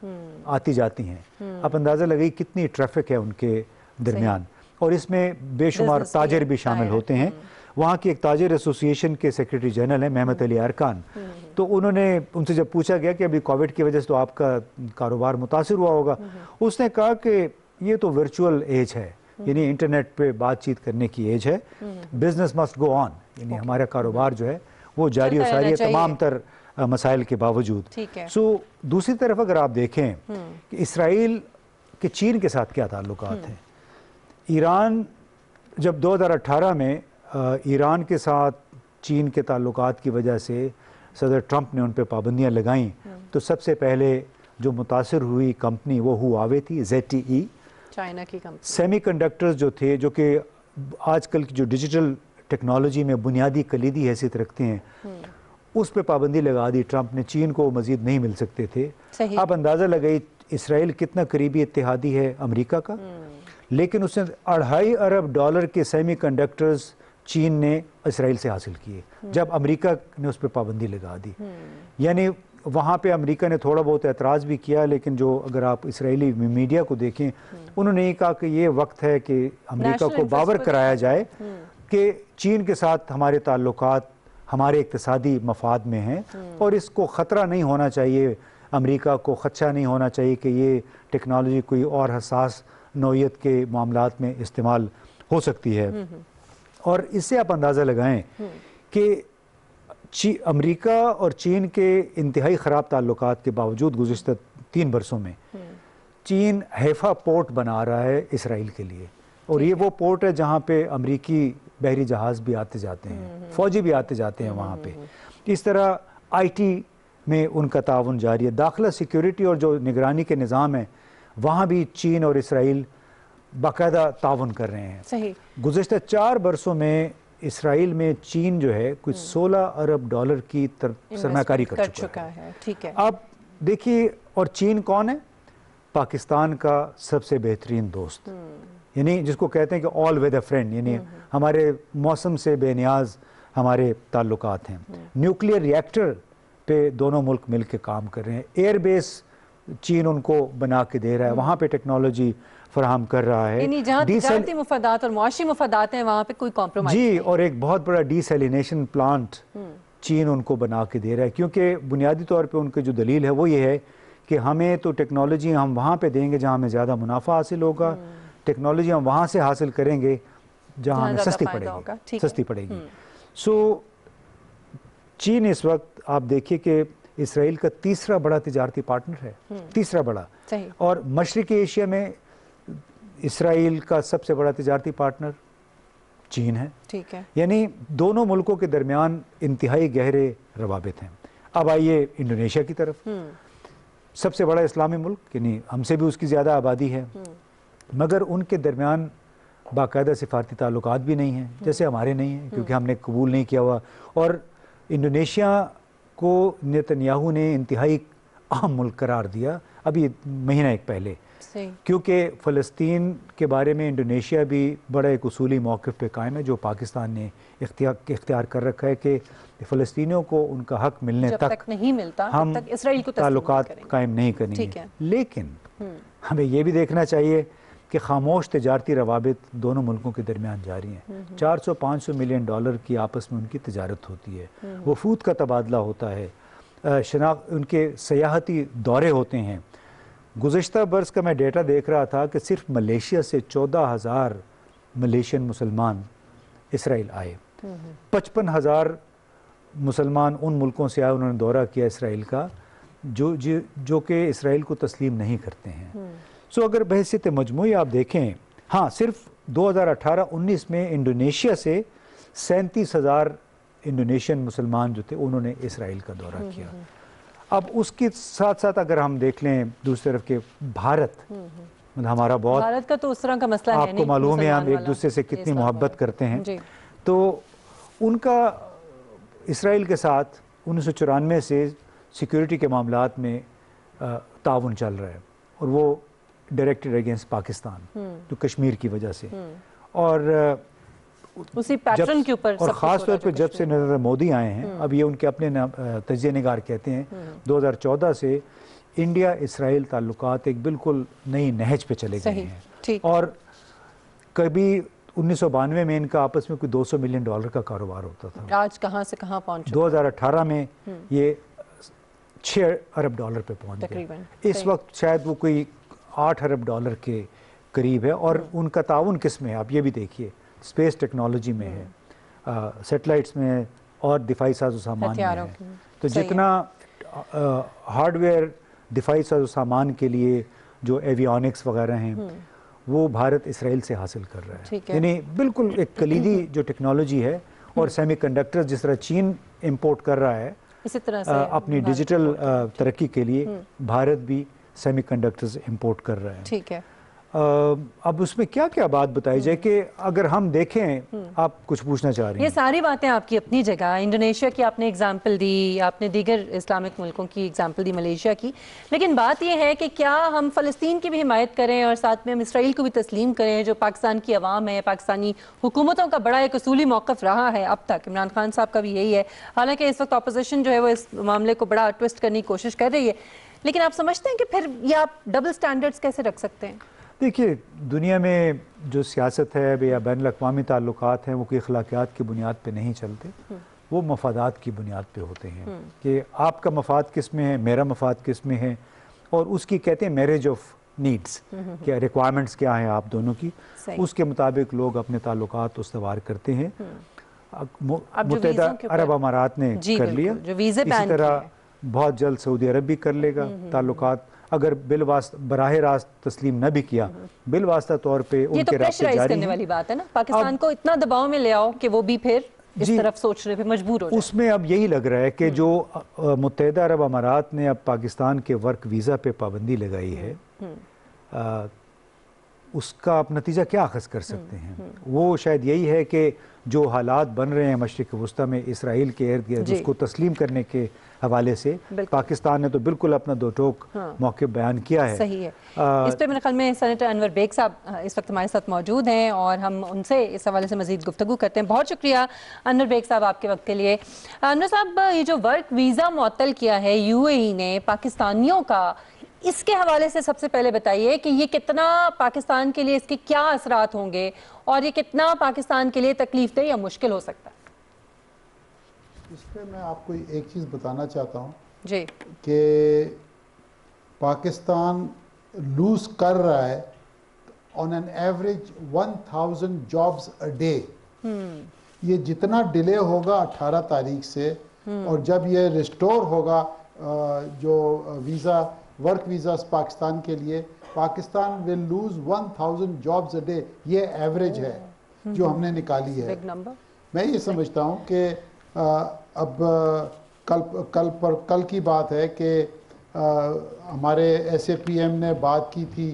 आती जाती हैं। आप अंदाज़ा लगाइए कितनी ट्रैफिक है उनके दरमियान, और इसमें बेशुमार ताजिर भी शामिल होते हैं। वहाँ की एक ताजिर एसोसिएशन के सेक्रेटरी जनरल हैं मेहमत अली अरकान, तो उन्होंने उनसे जब पूछा गया कि अभी कोविड की वजह से तो आपका कारोबार मुतासिर हुआ होगा, उसने कहा कि ये तो वर्चुअल एज है, यानी इंटरनेट पे बातचीत करने की एज है, बिजनेस मस्ट गो ऑन, यानी हमारा कारोबार जो है वो जारी और सारी है तमाम तर मसाइल के बावजूद। सो दूसरी तरफ अगर आप देखें कि इसराइल के चीन के साथ क्या ताल्लुकात हैं, ईरान जब दो हज़ार अठारह में ईरान के साथ चीन के ताल्लुकात की वजह से सदर ट्रंप ने उन पर पाबंदियां लगाईं, तो सबसे पहले जो मुतासिर हुई कंपनी वो हुआवे थी, ज़ेड टी ई,
चाइना की कंपनी।
सेमीकंडक्टर्स जो थे, जो कि आजकल की जो डिजिटल टेक्नोलॉजी में बुनियादी कलीदी हैसियत रखते हैं, उस पर पाबंदी लगा दी ट्रंप ने, चीन को मजीद नहीं मिल सकते थे। आप अंदाज़ा लगाई इसराइल कितना करीबी इत्तेहादी है अमेरिका का, लेकिन उसने अढ़ाई अरब डॉलर के सेमीकंडक्टर्स चीन ने इसराइल से हासिल किए जब अमेरिका ने उस पर पाबंदी लगा दी। यानी वहाँ पे अमेरिका ने थोड़ा बहुत एतराज़ भी किया, लेकिन जो अगर आप इसराइली मीडिया को देखें, उन्होंने ये कहा कि ये वक्त है कि अमेरिका को बावर कराया जाए कि चीन के साथ हमारे ताल्लुकात हमारे इक़्तिसादी मफाद में हैं और इसको ख़तरा नहीं होना चाहिए, अमेरिका को खदशा नहीं होना चाहिए कि ये टेक्नोलॉजी कोई और हसास नौइयत के मामलात में इस्तेमाल हो सकती है। और इससे आप अंदाज़ा लगाएं कि अमेरिका और चीन के इंतहाई ख़राब ताल्लुकात के बावजूद गुज़िश्ता तीन बरसों में चीन हैफा पोर्ट बना रहा है इसराइल के लिए, और ये वो पोर्ट है जहाँ पे अमेरिकी बहरी जहाज़ भी आते जाते हैं, फ़ौजी भी आते जाते हैं वहाँ पे। इस तरह आई टी में उनका ताउन जारी है, दाखिला सिक्योरिटी और जो निगरानी के निज़ाम है वहाँ भी चीन और इसराइल बाकायदा ताउन कर रहे हैं।
सही।
गुज़िश्ता चार बरसों में इसराइल में चीन जो है कुछ सोलह अरब डॉलर की सरमाकारी कर, कर चुका, चुका है, है। ठीक है। अब देखिए, और चीन कौन है? पाकिस्तान का सबसे बेहतरीन दोस्त, यानी जिसको कहते हैं कि ऑल वेदर फ्रेंड, यानी हमारे मौसम से बेनियाज हमारे ताल्लुकात हैं। न्यूक्लियर रिएक्टर पे दोनों मुल्क मिल के काम कर रहे हैं, एयर बेस चीन उनको बना के दे रहा है, वहाँ पे टेक्नोलॉजी फराहम कर रहा है।
यानी जहाँ तिजारती मुफादात और मुआशी मुफादात हैं वहाँ पे कोई कॉम्प्रोमाइज़
जी, और एक बहुत बड़ा डीसैलिनेशन प्लांट चीन उनको बना के दे रहा है, क्योंकि बुनियादी तौर पे उनकी जो दलील है वो ये है कि हमें तो टेक्नोलॉजी हम वहाँ पे देंगे जहाँ हमें ज़्यादा मुनाफा हासिल होगा, टेक्नोलॉजी हम वहाँ से हासिल करेंगे जहाँ हमें सस्ती पड़ेगी, सस्ती पड़ेगी। सो चीन इस वक्त आप देखिए कि इसराइल का तीसरा बड़ा तिजारती पार्टनर है, तीसरा बड़ा, और मशरिकी एशिया में इसराइल का सबसे बड़ा तिजारती पार्टनर चीन है।
ठीक है।
यानी दोनों मुल्कों के दरमियान इंतहाई गहरे रवाबित हैं। अब आइए इंडोनेशिया की तरफ, सबसे बड़ा इस्लामी मुल्क, यानी हमसे भी उसकी ज़्यादा आबादी है, मगर उनके दरमियान बाकायदा सिफारती ताल्लुकात भी नहीं हैं, जैसे हमारे नहीं हैं, क्योंकि हमने कबूल नहीं किया हुआ। और इंडोनेशिया को नेतन्याहू ने इंतहाई अहम मुल्क करार दिया अभी महीना एक पहले, क्योंकि फ़लस्तीन के बारे में इंडोनेशिया भी बड़ा एक उसूली मौक़िफ़ पे कायम है, जो पाकिस्तान ने इख्तियार इख्तियार कर रखा है कि फ़लस्तीनियों को उनका हक मिलने
जब
तक,
तक नहीं मिलता
हम
तक इसराइल को
ताल्लुकात कायम नहीं करेंगे। लेकिन हमें ये भी देखना चाहिए कि खामोश तिजारती रवाबित दोनों मुल्कों के दरमियान जारी हैं। चार सौ पाँच सौ मिलियन डॉलर की आपस में उनकी तिजारत होती है, वफूद का तबादला होता है, शनाख्त उनके सयाहती दौरे होते हैं। गुज़िश्ता बरस का मैं डेटा देख रहा था कि सिर्फ मलेशिया से चौदह हज़ार मलेशियन मुसलमान इसराइल आए, पचपन हज़ार मुसलमान उन मुल्कों से आए, उन्होंने दौरा किया इसराइल का, जो जो, जो कि इसराइल को तस्लीम नहीं करते हैं। सो so, अगर बहसीत मजमूई आप देखें, हाँ, सिर्फ दो हज़ार अठारह उन्नीस में इंडोनेशिया से सैंतीस हज़ार इंडोनेशियन मुसलमान जो थे उन्होंने इसराइल का दौरा किया। अब उसके साथ साथ अगर हम देख लें दूसरी तरफ के भारत, मतलब हमारा बहुत,
भारत का तो उस तरह का मसला है,
आपको मालूम है हम एक दूसरे से कितनी मोहब्बत करते हैं, तो उनका इसराइल के साथ उन्नीस सौ चौरानवे से सिक्योरिटी के मामलात में ताउन चल रहा है, और वो डायरेक्टेड अगेंस्ट पाकिस्तान, जो कश्मीर की वजह से, और
उसी पैटर्न के ऊपर,
और ख़ास तौर पे जब से नरेंद्र मोदी आए हैं, अब ये उनके अपने तजिया निगार कहते हैं, दो हज़ार चौदह से इंडिया इसराइल ताल्लुकात एक बिल्कुल नई नहज पे चले गए हैं। और कभी उन्नीस सौ बानवे में इनका आपस में कोई दो सौ मिलियन डॉलर का कारोबार होता था।
आज कहाँ से कहाँ पहुँच
दो हज़ार अठारह में ये छः अरब डॉलर पे पहुँच गए। इस वक्त शायद वो कोई आठ अरब डॉलर के करीब है। और उनका ताउन किस में है आप ये भी देखिए, स्पेस टेक्नोलॉजी में है, सेटेलाइट्स में है और दिफाई साजो सामान में है। तो जितना हार्डवेयर दिफाई साजो सामान के लिए जो एवियोनिक्स वगैरह हैं वो भारत इसराइल से हासिल कर रहा है। यानी बिल्कुल एक कलीदी जो टेक्नोलॉजी है। और सेमीकंडक्टर्स जिस तरह चीन इंपोर्ट कर रहा है
इसी तरह से
अपनी डिजिटल तरक्की के लिए भारत भी सेमीकंडक्टर्स इंपोर्ट कर रहा है।
ठीक है।
अब उसमें क्या क्या बात बताई जाए कि अगर हम देखें, आप कुछ पूछना चाह रही हैं?
ये सारी बातें आपकी अपनी जगह, इंडोनेशिया की आपने एग्जाम्पल दी, आपने दीगर इस्लामिक मुल्कों की एग्जाम्पल दी, मलेशिया की, लेकिन बात यह है कि क्या हम फ़लस्तीन की भी हिमायत करें और साथ में हम इसराइल को भी तस्लीम करें, जो पाकिस्तान की अवाम है, पाकिस्तानी हुकूमतों का बड़ा एक उसूली मौक़िफ़ रहा है अब तक। इमरान खान साहब का भी यही है, हालांकि इस वक्त अपोजिशन जो है वो इस मामले को बड़ा ट्विस्ट करने की कोशिश कर रही है, लेकिन आप समझते हैं कि फिर ये आप डबल स्टैंडर्ड्स कैसे रख सकते हैं?
देखिए, दुनिया में जो सियासत है या बैन अल-अक़वामी ताल्लुकात हैं वो कोई अखलाकियात की बुनियाद पे नहीं चलते, वो मफादात की बुनियाद पे होते हैं कि आपका मफाद किस में है, मेरा मफाद किस में है, और उसकी कहते हैं मैरिज ऑफ नीड्स, क्या रिक्वायरमेंट्स क्या हैं आप दोनों की, उसके मुताबिक लोग अपने ताल्लुकात उस्तवार करते हैं। मुत्तहिदा अरब अमारात ने कर लिया, इसी तरह बहुत जल्द सऊदी अरब भी कर लेगा ताल्लुकात, अगर बिल वास्ता बराह रास्त तस्लीम न भी किया, बिल वास्ता तौर पे उनके
तो रास्ते जारी करने वाली बात है ना, पाकिस्तान को इतना दबाव में ले आओ कि वो भी फिर इस तरफ सोचने पे मजबूर हो जाए।
उसमें अब यही लग रहा है कि जो मुत्तहिदा अरब अमारात ने अब पाकिस्तान के वर्क वीज़ा पे पाबंदी लगाई है, आ, उसका आप नतीजा क्या अखज़ कर सकते हैं? वो शायद यही है कि जो हालात बन रहे हैं मशरिक़ वस्ता में इसराइल के इर्द गिर्द, उसको तस्लीम करने के हवाले से पाकिस्तान ने तो बिल्कुल अपना दो टोक हाँ। मौक़िफ़ बयान किया है।
सही है। आ, इस पर मेरे ख्याल में सेनेटर अनवर बेग साहब इस वक्त हमारे साथ मौजूद हैं और हम उनसे इस हवाले से मज़ीद गुफ्तगू करते हैं। बहुत शुक्रिया अनवर बेग साहब आपके वक्त के लिए। अनवर साहब, ये जो वर्क वीज़ा मुअत्तल किया है यूएई ने पाकिस्तानियों का, इसके हवाले से सबसे पहले बताइए कि ये कितना पाकिस्तान के लिए, इसके क्या असरात होंगे और ये कितना पाकिस्तान के लिए तकलीफ दे या मुश्किल हो सकता है?
इस पर मैं आपको एक चीज़ बताना चाहता हूँ
जी
कि पाकिस्तान लूज कर रहा है on an average one thousand jobs a day. ये जितना डिले होगा अठारह तारीख से और जब ये रिस्टोर होगा जो वीज़ा वर्क वीज़ा पाकिस्तान के लिए, Pakistan will lose one thousand jobs a day. ये एवरेज है जो हमने निकाली है। मैं ये समझता हूँ कि अब कल कल पर कल की बात है कि हमारे एस ए पी एम ने बात की थी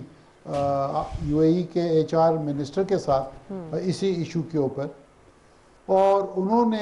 यूएई के एच आर मिनिस्टर के साथ इसी इशू के ऊपर, और उन्होंने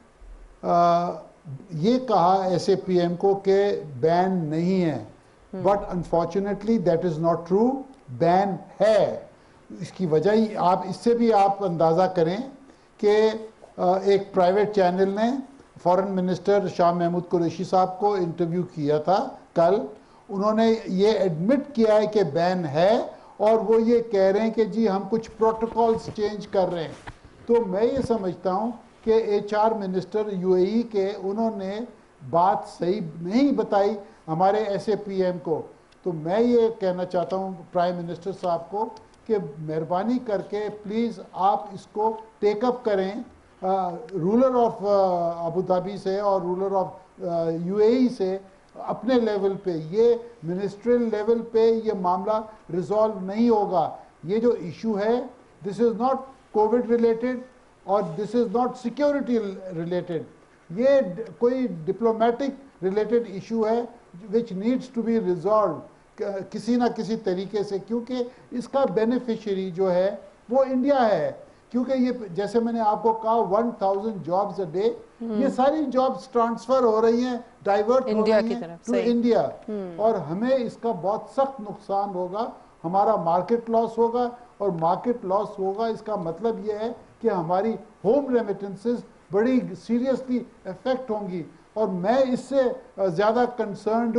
आ, ये कहा एस ए पी एम को कि बैन नहीं है, but unfortunately that is not true, ban है। इसकी वजह आप इससे भी आप अंदाज़ा करें कि एक प्राइवेट चैनल ने फॉरेन मिनिस्टर शाह महमूद कुरैशी साहब को इंटरव्यू किया था कल। उन्होंने ये एडमिट किया है कि बैन है और वो ये कह रहे हैं कि जी हम कुछ प्रोटोकॉल्स चेंज कर रहे हैं। तो मैं ये समझता हूँ कि एच आर मिनिस्टर यूएई के, उन्होंने बात सही नहीं बताई हमारे एस ए पी एम को। तो मैं ये कहना चाहता हूँ प्राइम मिनिस्टर साहब को कि मेहरबानी करके प्लीज़ आप इसको टेकअप करें रूलर ऑफ अबू धाबी से और रूलर ऑफ यूएई से अपने लेवल पे। ये मिनिस्ट्रियल लेवल पे ये मामला रिजॉल्व नहीं होगा। ये जो इशू है this is not covid related और this is not security related, ये कोई डिप्लोमेटिक रिलेटेड इशू है which needs to be resolve किसी ना किसी तरीके से, क्योंकि इसका बेनिफिशियरी जो है वो इंडिया है। क्योंकि ये जैसे मैंने आपको कहा one thousand jobs a day, ये सारी जॉब्स ट्रांसफर हो रही हैं, डाइवर्ट हो रही हैं टू इंडिया, और हमें इसका बहुत सख्त नुकसान होगा, हमारा मार्केट लॉस होगा। और मार्केट लॉस होगा इसका मतलब ये है कि हमारी होम रेमिटेंसेस बड़ी सीरियसली इफेक्ट होंगी। और मैं इससे ज़्यादा कंसर्न्ड हूँ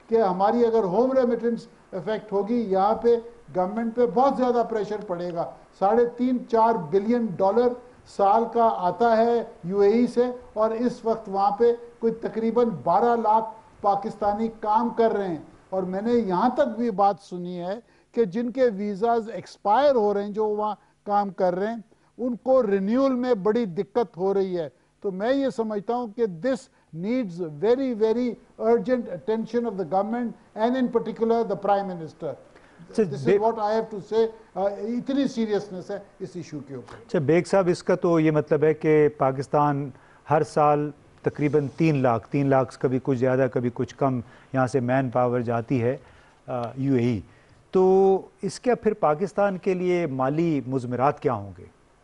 कि हमारी अगर होम रेमिटेंस इफेक्ट होगी, यहाँ पे गवर्नमेंट पे बहुत ज़्यादा प्रेशर पड़ेगा। साढ़े तीन चार बिलियन डॉलर साल का आता है यूएई से, और इस वक्त वहाँ पे कोई तकरीबन बारह लाख पाकिस्तानी काम कर रहे हैं। और मैंने यहाँ तक भी बात सुनी है कि जिनके वीज़ाज एक्सपायर हो रहे हैं, जो वहाँ काम कर रहे हैं, उनको रिन्यूअल में बड़ी दिक्कत हो रही है। तो मैं ये समझता हूँ कि this needs very very urgent attention of the government and in particular the prime minister. This is what I have to say. इतनी सीरियसनेस है इस इशू के ऊपर।
अच्छा बेग साहब, इसका तो ये मतलब है कि पाकिस्तान हर साल तकरीबन तीन लाख तीन लाख कभी कुछ ज़्यादा कभी कुछ कम यहाँ से मैन पावर जाती है यूएई। तो इसके फिर पाकिस्तान के लिए माली मुज़मरात क्या होंगे?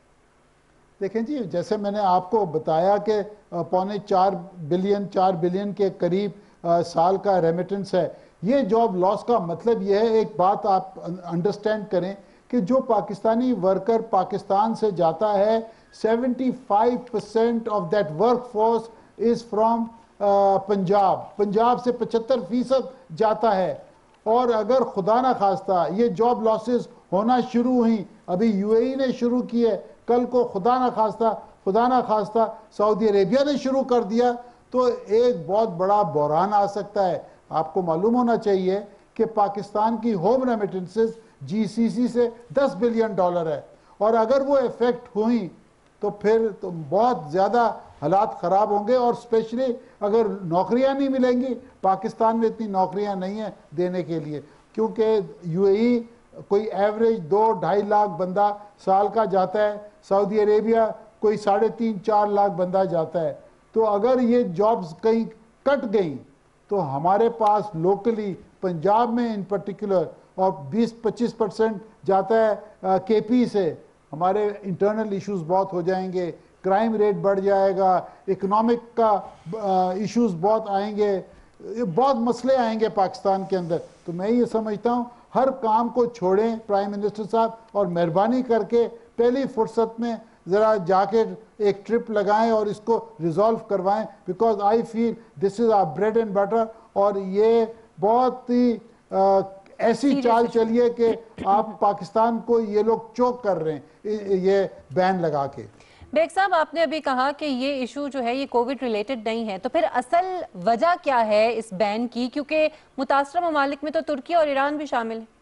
देखें जी, जैसे मैंने आपको बताया कि पौने चार बिलियन चार बिलियन के करीब आ, साल का रेमिटेंस है। ये जॉब लॉस का मतलब यह है, एक बात आप अंडरस्टैंड करें कि जो पाकिस्तानी वर्कर पाकिस्तान से जाता है, पचहत्तर percent of that work force is from Punjab. Punjab से पचहत्तर फीसद जाता है। और अगर खुदा ना खास्ता ये जॉब लॉसेस होना शुरू हुई, अभी यूएई ने शुरू की है, कल को खुदा ना खास्ता खुदा ना खास्ता सऊदी अरेबिया ने शुरू कर दिया, तो एक बहुत बड़ा बहरान आ सकता है। आपको मालूम होना चाहिए कि पाकिस्तान की होम रेमिटेंसेस जीसीसी से दस बिलियन डॉलर है, और अगर वो इफेक्ट हुई तो फिर तो बहुत ज़्यादा हालात ख़राब होंगे। और स्पेशली अगर नौकरियां नहीं मिलेंगी, पाकिस्तान में इतनी नौकरियां नहीं है देने के लिए, क्योंकि यूएई कोई एवरेज दो ढाई लाख बंदा साल का जाता है, सऊदी अरेबिया कोई साढ़े तीन चार लाख बंदा जाता है। तो अगर ये जॉब्स कहीं कट गई तो हमारे पास लोकली पंजाब में इन पर्टिकुलर और बीस पच्चीस परसेंट जाता है केपी से, हमारे इंटरनल इश्यूज बहुत हो जाएंगे, क्राइम रेट बढ़ जाएगा, इकोनॉमिक का इश्यूज बहुत आएंगे, बहुत मसले आएंगे पाकिस्तान के अंदर। तो मैं ये समझता हूँ हर काम को छोड़ें प्राइम मिनिस्टर साहब, और मेहरबानी करके पहली फुर्सत में ज़रा जाके एक ट्रिप लगाएं और इसको रिजॉल्व करवाएं, because I feel this is our bread and butter. और ये बहुत ही आ, ऐसी चाल चलिए कि आप पाकिस्तान को ये लोग चोक कर रहे हैं ये बैन लगा के।
बेग साहब, आपने अभी कहा कि ये इशू जो है ये कोविड रिलेटेड नहीं है, तो फिर असल वजह क्या है इस बैन की? क्योंकि मुतासरा ममालिक में तो तुर्की और ईरान भी शामिल है।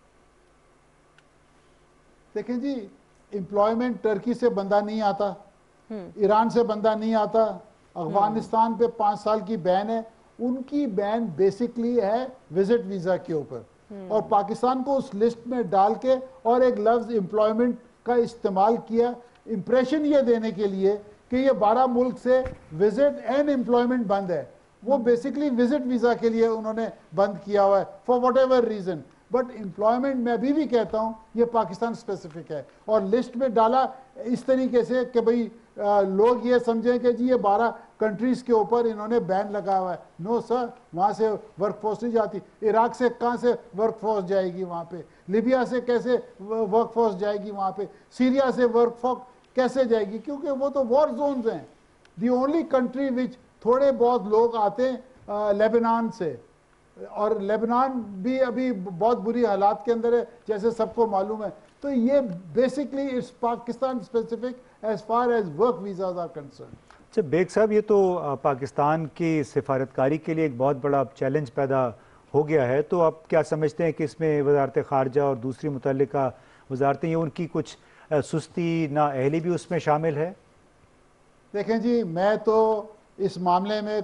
देखें जी, एम्प्लॉयमेंट टर्की से बंदा नहीं आता, ईरान से बंदा नहीं आता, अफगानिस्तान पे पाँच साल की बैन है, उनकी बैन बेसिकली है विजिट वीज़ा के ऊपर, और पाकिस्तान को उस लिस्ट में डाल के और एक लफ्ज़ एम्प्लॉयमेंट का इस्तेमाल किया, इंप्रेशन ये देने के लिए कि ये बारह मुल्क से विजिट एंड एम्प्लॉयमेंट बंद है। वो बेसिकली विजिट वीज़ा के लिए उन्होंने बंद किया हुआ है for whatever reason, but employment मैं अभी भी कहता हूँ ये पाकिस्तान स्पेसिफिक है, और लिस्ट में डाला इस तरीके से कि भाई आ, लोग ये समझें कि जी ये बारह कंट्रीज़ के ऊपर इन्होंने बैन लगा हुआ है। नो सर, वहाँ से वर्क फोर्स नहीं जाती। इराक से कहाँ से वर्क फोर्स जाएगी वहाँ पे? लिबिया से कैसे वर्क फोर्स जाएगी वहाँ पे? सीरिया से वर्क फोर्स कैसे जाएगी? क्योंकि वो तो वॉर जोन्स हैं। दी ओनली कंट्री विच थोड़े बहुत लोग आते हैं लेबनान से, और लेबनान भी अभी बहुत बुरी हालात के अंदर है जैसे सबको मालूम है। तो ये basically it's Pakistan specific as far as work visas are concern.
अच्छा बेग साहब, ये तो पाकिस्तान की सिफारतकारी के लिए एक बहुत बड़ा चैलेंज पैदा हो गया है, तो आप क्या समझते हैं कि इसमें वजारत ख़ारजा और दूसरी मुतल्लिका वजारतें, ये उनकी कुछ सुस्ती ना अहली भी उसमें शामिल है?
देखें जी, मैं तो इस मामले में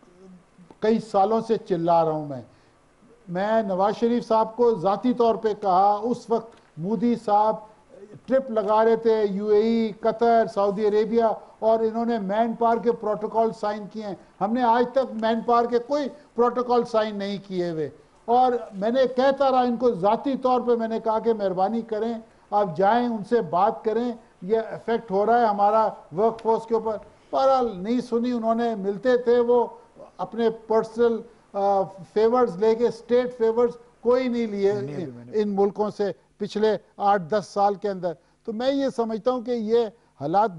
कई सालों से चिल्ला रहा हूँ। मैं मैं नवाज शरीफ साहब को ज़ाती तौर पे कहा, उस वक्त मोदी साहब ट्रिप लगा रहे थे यूएई, कतर, सऊदी अरेबिया, और इन्होंने मैन पावर के प्रोटोकॉल साइन किए हैं। हमने आज तक मैन पावर के कोई प्रोटोकॉल साइन नहीं किए हुए, और मैंने कहता रहा इनको ज़ाती तौर पे, मैंने कहा कि मेहरबानी करें आप जाएं उनसे बात करें, ये इफेक्ट हो रहा है हमारा वर्क फोर्स के ऊपर। बहरहाल नहीं सुनी उन्होंने, मिलते थे वो अपने पर्सनल फेवर्स लेके, स्टेट फेवर्स कोई नहीं लिए इन मुल्कों से पिछले आठ दस साल के अंदर। तो मैं ये समझता हूँ कि ये हालात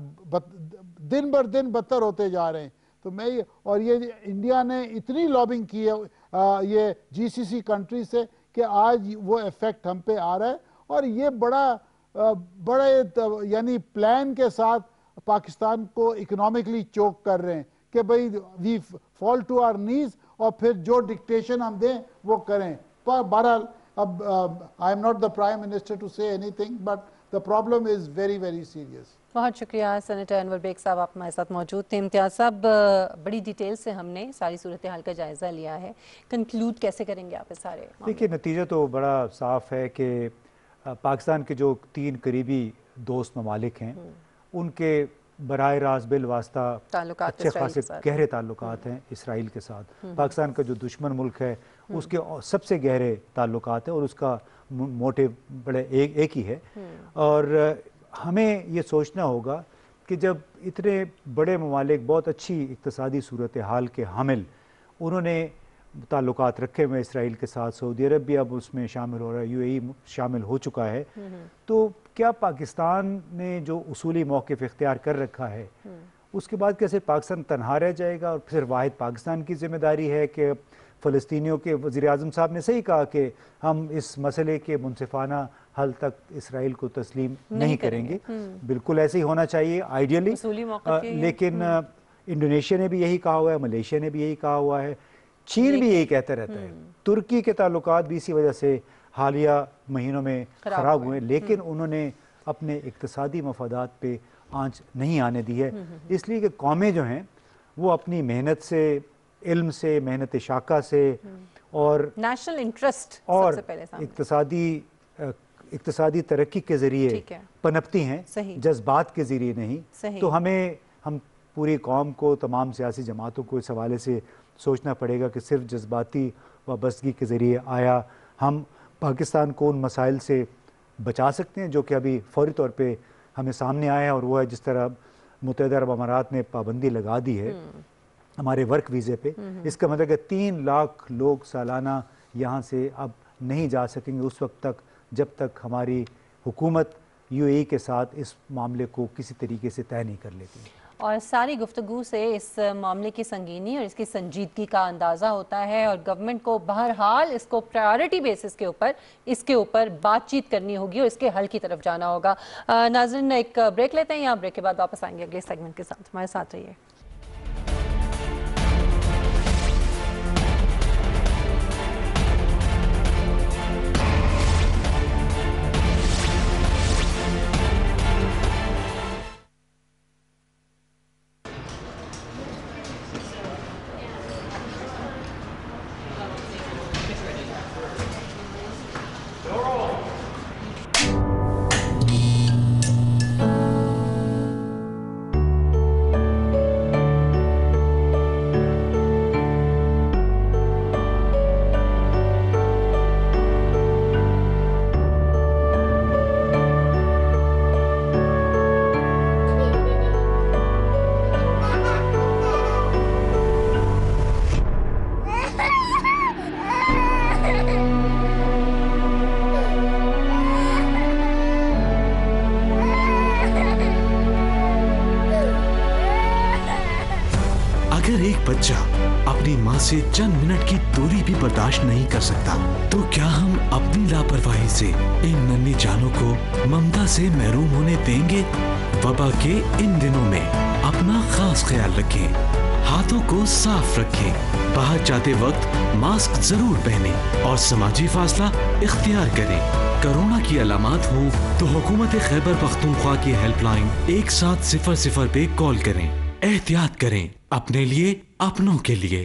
दिन बर दिन बदतर होते जा रहे हैं। तो मैं ये, और ये इंडिया ने इतनी लॉबिंग की है, आ, ये जीसीसी कंट्री से कि आज वो इफेक्ट हम पे आ रहा है। और ये बड़ा आ, बड़े यानी प्लान के साथ पाकिस्तान को इकोनॉमिकली चोक कर रहे हैं कि भाई we fall to our needs और फिर जो डिक्टेशन हम दें वो करें। पर बहरहाल अब I am not the prime minister to say anything, but the problem is very very serious.
बहुत शुक्रिया सेनेटर अनवर बेग साहब, आप हमारे साथ मौजूद थे। इम्तियाज साहब, बड़ी डिटेल से हमने सारी सूरत हाल का जायज़ा लिया है, कंक्लूड कैसे करेंगे आप इस सारे?
देखिए, नतीजा तो बड़ा साफ है कि पाकिस्तान के जो तीन करीबी दोस्त ममालिक हैं उनके बराह रास्त बिल वास्ता अच्छे खासे गहरे ताल्लुकात हैं इसराइल के साथ। पाकिस्तान का जो दुश्मन मुल्क है उसके सबसे गहरे ताल्लुकात हैं और उसका मोटिव बड़े एक एक ही है। और हमें ये सोचना होगा कि जब इतने बड़े ममालिक बहुत अच्छी इक़्तिसादी सूरत हाल के हामिल उन्होंने ताल्लुकात रखे हुए इसराइल के साथ, सऊदी अरब भी अब उसमें शामिल हो रहा है, यूएई शामिल हो चुका है, तो क्या पाकिस्तान ने जो उसूली मौक़िफ़ इख्तियार कर रखा है उसके बाद क्या सिर्फ पाकिस्तान तनहा रह जाएगा और फिर वाहिद पाकिस्तान की जिम्मेदारी है कि फ़लस्तीनियों के वज़ीर आज़म साहब ने सही कहा कि हम इस मसले के मुनसिफाना हल तक इसराइल को तस्लीम नहीं, नहीं करेंगे। बिल्कुल ऐसे ही होना चाहिए आइडियली, लेकिन इंडोनेशिया ने भी यही कहा हुआ है, मलेशिया ने भी यही कहा हुआ है, चीन भी यही कहता रहता है। तुर्की के ताल्लुकात भी इसी वजह से हालिया महीनों में ख़राब हुए, लेकिन उन्होंने अपने इक़्तिसादी मफादात पे आंच नहीं आने दी है, इसलिए कि कौमें जो हैं वो अपनी मेहनत से, इल्म से, मेहनत शाका से और
नेशनल इंटरेस्ट
और इक़्तिसादी इक़्तिसादी तरक्की के ज़रिए पनपती हैं, जज्बात के ज़रिए नहीं। तो हमें हम पूरी कौम को, तमाम सियासी जमातों को इस हवाले से सोचना पड़ेगा कि सिर्फ जज्बाती वाबस्तगी के ज़रिए आया हम पाकिस्तान को उन मसाइल से बचा सकते हैं जो कि अभी फौरी तौर पे हमें सामने आया है। और वो है जिस तरह मुत्तहिदा अरब अमारात ने पाबंदी लगा दी है हमारे वर्क वीज़े पे, इसका मतलब कि तीन लाख लोग सालाना यहाँ से अब नहीं जा सकेंगे उस वक्त तक जब तक हमारी हुकूमत यूएई के साथ इस मामले को किसी तरीके से तय नहीं कर लेती।
और सारी गुफ्तगू से इस मामले की संगीनी और इसकी संजीदगी का अंदाज़ा होता है और गवर्नमेंट को बहरहाल इसको प्रायोरिटी बेसिस के ऊपर इसके ऊपर बातचीत करनी होगी और इसके हल की तरफ जाना होगा। नाज़रीन, एक ब्रेक लेते हैं, यहाँ ब्रेक के बाद वापस आएंगे अगले सेगमेंट के साथ, हमारे साथ रहिए।
बच्चा अपनी माँ से चंद मिनट की दूरी भी बर्दाश्त नहीं कर सकता, तो क्या हम अपनी लापरवाही से इन नन्ही जानों को ममता से महरूम होने देंगे? वबा के इन दिनों में अपना खास ख्याल रखें, हाथों को साफ रखें, बाहर जाते वक्त मास्क जरूर पहने और समाजी फासला इख्तियार करें। कोरोना की अलामात हो तो हुकूमत खैबर पख्तूनख्वा की हेल्पलाइन एक सात सिफर सिफर पे कॉल करें। एहतियात करें, अपने लिए, अपनों के लिए।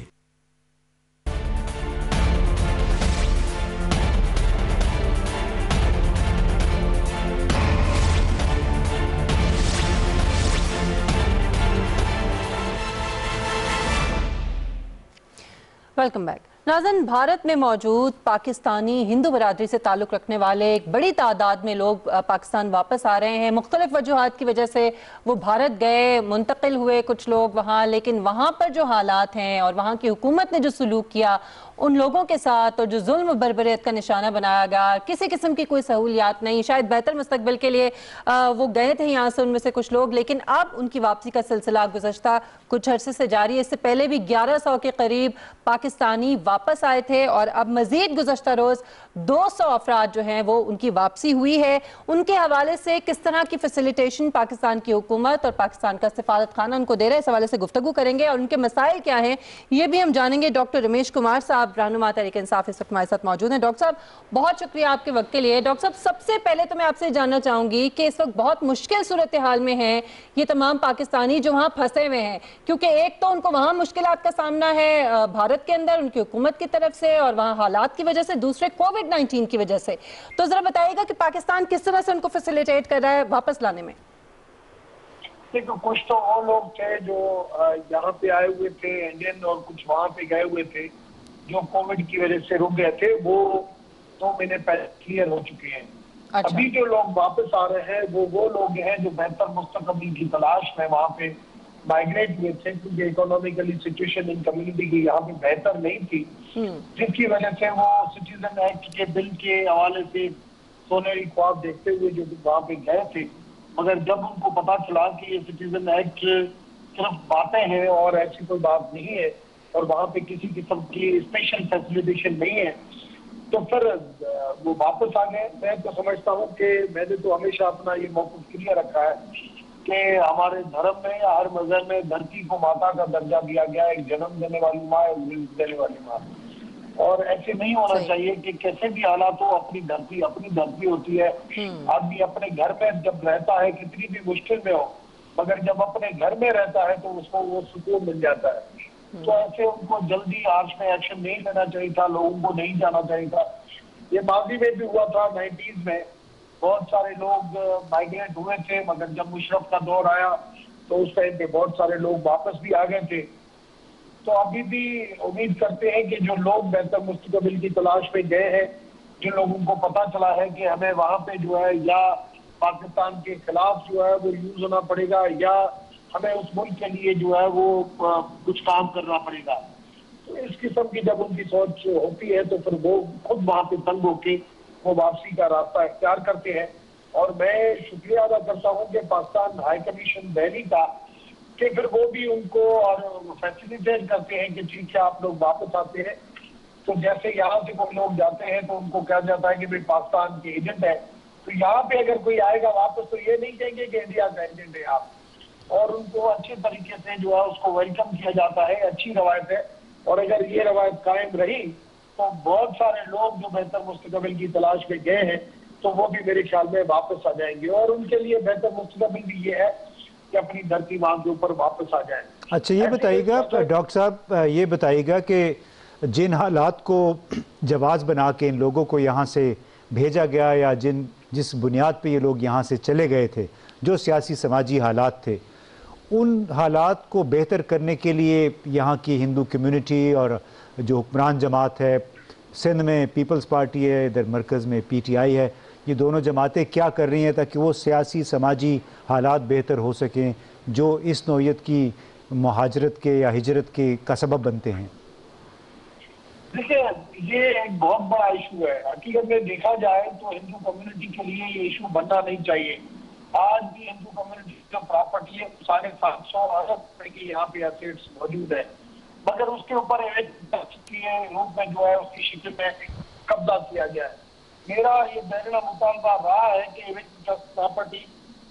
Welcome back. नाज़रीन, भारत में मौजूद पाकिस्तानी हिंदू बरादरी से ताल्लुक़ रखने वाले एक बड़ी तादाद में लोग पाकिस्तान वापस आ रहे हैं। मुख्तलिफ वजूहात की वजह से वो भारत गए, मुंतकिल हुए कुछ लोग वहाँ, लेकिन वहाँ पर जो हालात हैं और वहाँ की हुकूमत ने जो सलूक किया उन लोगों के साथ और जो जुल्म बर्बरियत का निशाना बनाया गया, किसी किस्म की कोई सहूलियात नहीं, शायद बेहतर मुस्तकबिल के लिए आ, वो गए थे यहाँ से उनमें से कुछ लोग, लेकिन अब उनकी वापसी का सिलसिला गुज़श्ता कुछ अरसे से जारी है। इससे पहले भी ग्यारह सौ के करीब पाकिस्तानी वापस आए थे और अब मजीद गुज़श्ता रोज़ दो सौ अफराद जो हैं वो उनकी वापसी हुई है। उनके हवाले से किस तरह की फैसिलिटेशन पाकिस्तान की हुकूमत और पाकिस्तान का सफारत खाना उनको दे रहे हैं, इस हवाले से गुफ्तगू करेंगे और उनके मसाइल क्या हैं ये भी हम जानेंगे। डॉक्टर रमेश कुमार साहब, रहनुमा तहरीक इंसाफ, इस वक्त हमारे साथ मौजूद हैं। डॉक्टर साहब बहुत शुक्रिया आपके वक्त के लिए। डॉक्टर साहब सबसे पहले तो मैं आपसे जानना चाहूंगी कि इस वक्त बहुत मुश्किल सूरत हाल में है ये तमाम पाकिस्तानी जो वहाँ फंसे हुए हैं, क्योंकि एक तो उनको वहाँ मुश्किलात का सामना है भारत के अंदर उनकी हुकूमत की तरफ से और वहाँ हालात की वजह से, दूसरे कोविड नाइन्टीन की वजह से। तो जरा बताइएगा कि पाकिस्तान किस तरह से उनको फैसिलिटेट कर रहा है वापस लाने में।
देखो, कुछ तो वो लोग थे जो यहाँ पे आए हुए थे इंडियन और कुछ वहाँ पे गए हुए थे जो कोविड की वजह से रुक गए थे, वो दो महीने पहले क्लियर हो चुके हैं। अच्छा। अभी जो लोग वापस आ रहे हैं वो वो लोग हैं जो बेहतर मुस्तकबिल की तलाश में वहाँ पे माइग्रेट हुए थे, क्योंकि इकोनॉमिकली सिचुएशन इन कम्युनिटी की यहाँ पे बेहतर नहीं थी, जिसकी वजह से वो सिटीजन एक्ट के बिल के हवाले से सोनेरी ख्वाब देखते हुए जो वहाँ पे गए थे, मगर जब उनको पता चला कि ये सिटीजन एक्ट सिर्फ बातें हैं और ऐसी कोई बात नहीं है और वहाँ पे किसी किस्म की स्पेशल फैसिलिटेशन नहीं है, तो फिर वो वापस आ गए। मैं तो समझता हूँ कि मैंने तो हमेशा अपना ये मौक़िफ़ क्लियर रखा है कि हमारे धर्म में या हर मजहब में धरती को माता का दर्जा दिया गया, एक जन्म देने वाली माँ, एक रिज़्क़ देने वाली माँ, और ऐसे नहीं होना चाहिए कि कैसे भी हालात हो अपनी धरती अपनी धरती होती है। आदमी अपने घर में जब रहता है कितनी भी मुश्किल में हो, मगर जब अपने घर में रहता है तो उसको वो सुकून मिल जाता है। तो ऐसे उनको जल्दी आज में एक्शन नहीं लेना चाहिए था, लोगों को नहीं जाना चाहिए था। ये माजी में भी हुआ था, नाइन्टीज में बहुत सारे लोग माइग्रेट हुए थे, मगर जब मुशर्रफ का दौर आया तो उस टाइम पे बहुत सारे लोग वापस भी आ गए थे। तो अभी भी उम्मीद करते हैं कि जो लोग बेहतर मुस्तकबिल की तलाश में गए हैं, जिन लोगों को पता चला है कि हमें वहाँ पे जो है या पाकिस्तान के खिलाफ जो है वो यूज होना पड़ेगा या हमें उस मुल्क के लिए जो है वो कुछ काम करना पड़ेगा, तो इस किस्म की जब उनकी सोच होती है तो फिर वो खुद वहाँ पे तंग होके वो वापसी का रास्ता इख्तियार करते हैं। और मैं शुक्रिया अदा करता हूँ कि पाकिस्तान हाई कमीशन दिल्ली का कि फिर वो भी उनको और फैसिलिटेट करते हैं कि ठीक है आप लोग वापस आते हैं। तो जैसे यहाँ से कोई लोग जाते हैं तो उनको कहा जाता है कि भाई पाकिस्तान के एजेंट है, तो यहाँ पे अगर कोई आएगा वापस तो ये नहीं कहेंगे कि इंडिया का एजेंट है आप, और उनको अच्छे तरीके से जो है उसको वेलकम किया जाता है। अच्छी रवायत है, और अगर ये रवायत कायम रही तो बहुत सारे लोग जो बेहतर मुस्तकबिल की तलाश में गए हैं तो वो भी मेरे ख्याल में वापस आ जाएंगे, और उनके लिए बेहतर मुस्तकबिल भी ये है कि अपनी धरती माँ के ऊपर वापस आ जाए।
अच्छा, ये बताइएगा डॉक्टर साहब, ये बताइएगा कि जिन हालात को जवाज़ बना के इन लोगों को यहाँ से भेजा गया या जिन जिस बुनियाद पे ये लोग यहाँ से चले गए थे, जो सियासी समाजी हालात थे, उन हालात को बेहतर करने के लिए यहाँ की हिंदू कम्युनिटी और जो हुक्मरान जमात है, सिंध में पीपल्स पार्टी है, इधर मरकज़ में पी टी आई है, ये दोनों जमातें क्या कर रही हैं ताकि वो सियासी समाजी हालात बेहतर हो सकें जो इस नौइयत की मुहाजरत के या हिजरत के का सबब बनते हैं?
देखिए, ये एक बहुत बड़ा इशू है। हकीकत में देखा जाए तो हिंदू कम्युनिटी के लिए ये इशू बनना नहीं चाहिए। आज भी हिंदू कम्युनिटी जो प्रॉपर्टी है साढ़े सात सौ अरब रुपए की यहाँ पे एसेट्स मौजूद है, मगर उसके ऊपर के रूप में जो है उसकी शिक्ल में कब्जा किया गया है। मेरा ये बैरना मुतालबा रहा है कि प्रॉपर्टी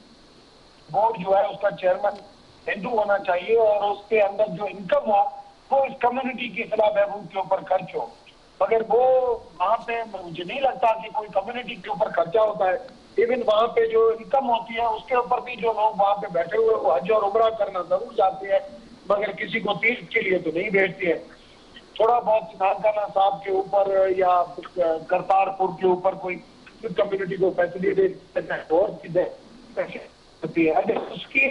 बोर्ड जो है उसका चेयरमैन हिंदू होना चाहिए और उसके अंदर जो इनकम हो वो इस कम्युनिटी के खिलाफ है उनके ऊपर खर्च हो, मगर वो वहाँ पे मुझे नहीं लगता कि कोई कम्युनिटी के ऊपर खर्चा होता है। इवन वहाँ पे जो इनकम होती है उसके ऊपर भी जो लोग वहाँ पे बैठे हुए वो हज और उमरा करना जरूर जाते हैं, मगर किसी को तीर्थ के लिए तो नहीं भेजते हैं। थोड़ा बहुत नानकाना साहब के ऊपर या करतारपुर के ऊपर कोई कम्युनिटी को फैसिलिटेट और होती है, अगर उसकी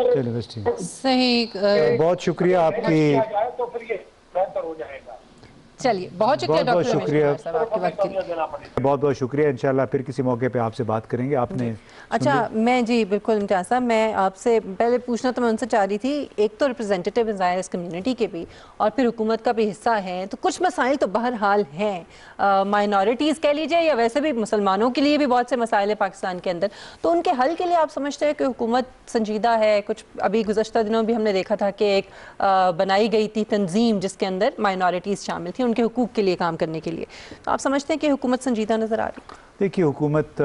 सही,
बहुत शुक्रिया आपकी,
तो फिर ये बेहतर हो जाएगा।
चलिए, बहुत शुक्रिया
बहुत
डॉक्टर
शुक्रिया,
आपके वक्त के लिए।
बहुत बहुत शुक्रिया। इंशाल्लाह फिर किसी मौके पे आपसे बात करेंगे। आपने
अच्छा, मैं जी बिल्कुल इम्तियाज़ साहब, मैं आपसे पहले पूछना तो मैं उनसे चाह रही थी, एक तो रिप्रेजेंटेटिव हैं इस कम्युनिटी के भी और फिर हुकूमत का भी हिस्सा है, तो कुछ मसाइल तो बहरहाल हैं, माइनॉरिटीज़ कह लीजिए या वैसे भी मुसलमानों के लिए भी बहुत से मसाइल हैं पाकिस्तान के अंदर, तो उनके हल के लिए आप समझते हैं कि हुकूमत संजीदा है? कुछ अभी गुज़श्ता दिनों भी हमने देखा था कि एक आ, बनाई गई थी तंजीम जिसके अंदर माइनॉरिटीज़ शामिल थी उनके हुकूक के लिए काम करने के लिए, तो आप समझते हैं कि हुकूमत संजीदा नज़र आ रही है?
देखिए, हुकूमत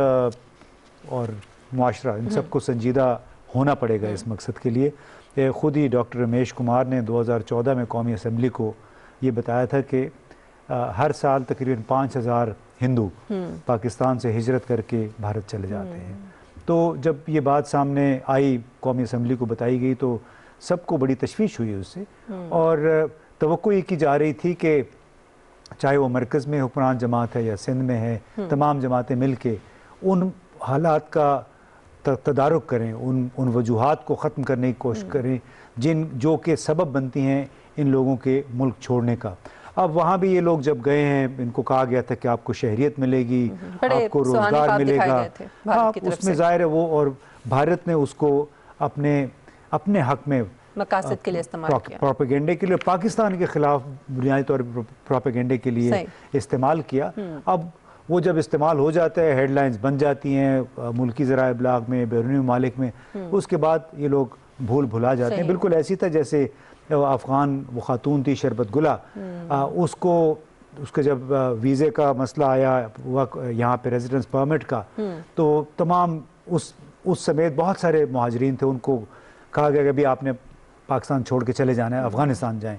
और मुआशरा इन सबको संजीदा होना पड़ेगा इस मकसद के लिए। ख़ुद ही डॉक्टर रमेश कुमार ने दो हज़ार चौदह में कौमी असम्बली को ये बताया था कि हर साल तकरीबन पाँच हज़ार हिंदू पाकिस्तान से हिजरत करके भारत चले जाते हैं। तो जब ये बात सामने आई, कौमी असम्बली को बताई गई, तो सबको बड़ी तशवीश हुई उससे और तवक्को ये की जा रही थी कि चाहे वो मरकज़ में हुक्मरान जमात है या सिंध में है, तमाम जमातें मिल के उन हालात का तदारुक करें, उन उन वजूहात को ख़त्म करने की कोशिश करें जिन जो कि सबब बनती हैं इन लोगों के मुल्क छोड़ने का। अब वहाँ भी ये लोग जब गए हैं, इनको कहा गया था कि आपको शहरियत मिलेगी, आपको रोज़गार मिलेगा, हाँ उसमें ज़ाहिर है वो, और भारत ने उसको अपने अपने हक में
मकासद के लिए इस्तेमाल किया,
प्रोपेगेंडे के लिए, पाकिस्तान के खिलाफ बुनियादी तौर पर प्रोपेगेंडे के लिए इस्तेमाल किया। अब वो जब इस्तेमाल हो जाता है, हेडलाइंस बन जाती हैं मुल्की ज़राए इब्लाग में, बैरूनी ममालिक में, उसके बाद ये लोग भूल भुला जाते हैं। बिल्कुल ऐसी था जैसे अफ़गान वो खातून थी शरबत गुला, आ, उसको उसके जब वीज़े का मसला आया हुआ यहाँ पे रेजिडेंस परमिट का, तो तमाम उस उस समेत बहुत सारे मुहाजिरीन थे, उनको कहा गया कि अभी आपने पाकिस्तान छोड़ के चले जाना है, अफ़गानिस्तान जाएं।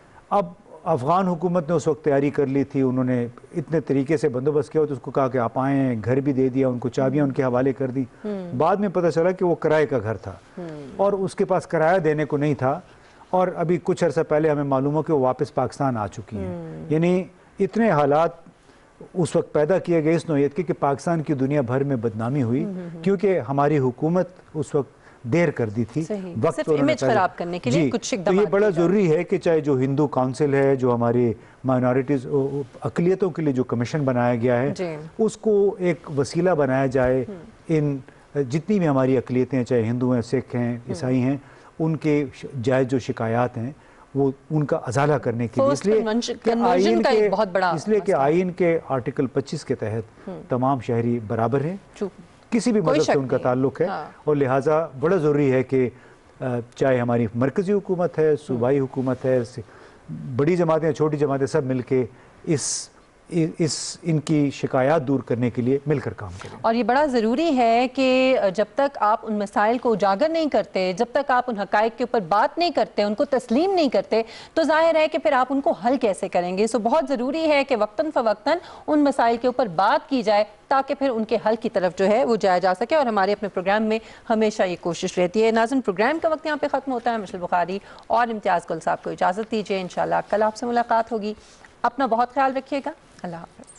अब अफ़गान हुकूमत ने उस वक्त तैयारी कर ली थी, उन्होंने इतने तरीके से बंदोबस्त किया, तो उसको कहा कि आप आएँ, घर भी दे दिया, उनको चाबियाँ उनके हवाले कर दी। बाद में पता चला कि वो किराए का घर था और उसके पास किराया देने को नहीं था, और अभी कुछ अर्सा पहले हमें मालूम हो कि वो वापस पाकिस्तान आ चुकी हैं। यानी इतने हालात उस वक्त पैदा किए गए इस नौयत के कि पाकिस्तान की दुनिया भर में बदनामी हुई, क्योंकि हमारी हुकूमत उस वक्त देर कर दी थी, वक्त
इमेज खराब करने के लिए कुछ
तो ये बड़ा ज़रूरी है कि चाहे जो हिंदू काउंसिल है, जो हमारी माइनॉरिटीज़ अक़लियतों के लिए जो कमीशन बनाया गया है, उसको एक वसीला बनाया जाए, इन जितनी भी हमारी अक़लियतें, चाहे हिंदू हैं, सिख हैं, ईसाई हैं, उनके जायज़ जो शिकायत हैं वो उनका अजाला करने के लिए, इसलिए आइन के इसलिए कि आइन के आर्टिकल पच्चीस के तहत तमाम शहरी बराबर हैं, किसी भी मज़हब से उनका ताल्लुक है, हाँ। और लिहाजा बड़ा ज़रूरी है कि चाहे हमारी मरकज़ी हुकूमत है, सूबाई हुकूमत है, बड़ी जमातें, छोटी जमातें, सब मिल के इस इस इनकी शिकायत दूर करने के लिए मिलकर काम करें।
और ये बड़ा ज़रूरी है कि जब तक आप उन मसाइल को उजागर नहीं करते, जब तक आप उन हक़ाइक़ के ऊपर बात नहीं करते, उनको तस्लीम नहीं करते, तो ज़ाहिर है कि फिर आप उनको हल कैसे करेंगे। सो बहुत ज़रूरी है कि वक्तन फ़वक्तन उन मसाइल के ऊपर बात की जाए ताकि फिर उनके हल की तरफ जो है वो जाया जा सके, और हमारे अपने प्रोग्राम में हमेशा ये कोशिश रहती है। नाज़रीन, प्रोग्राम का वक्त यहाँ पे ख़त्म होता है। मिशेल बुखारी और इम्तियाज़ गुल साहब को इजाज़त दीजिए। इंशाल्लाह कल आपसे मुलाकात होगी। अपना बहुत ख्याल रखिएगा। अल्लाह हाफ़िज़।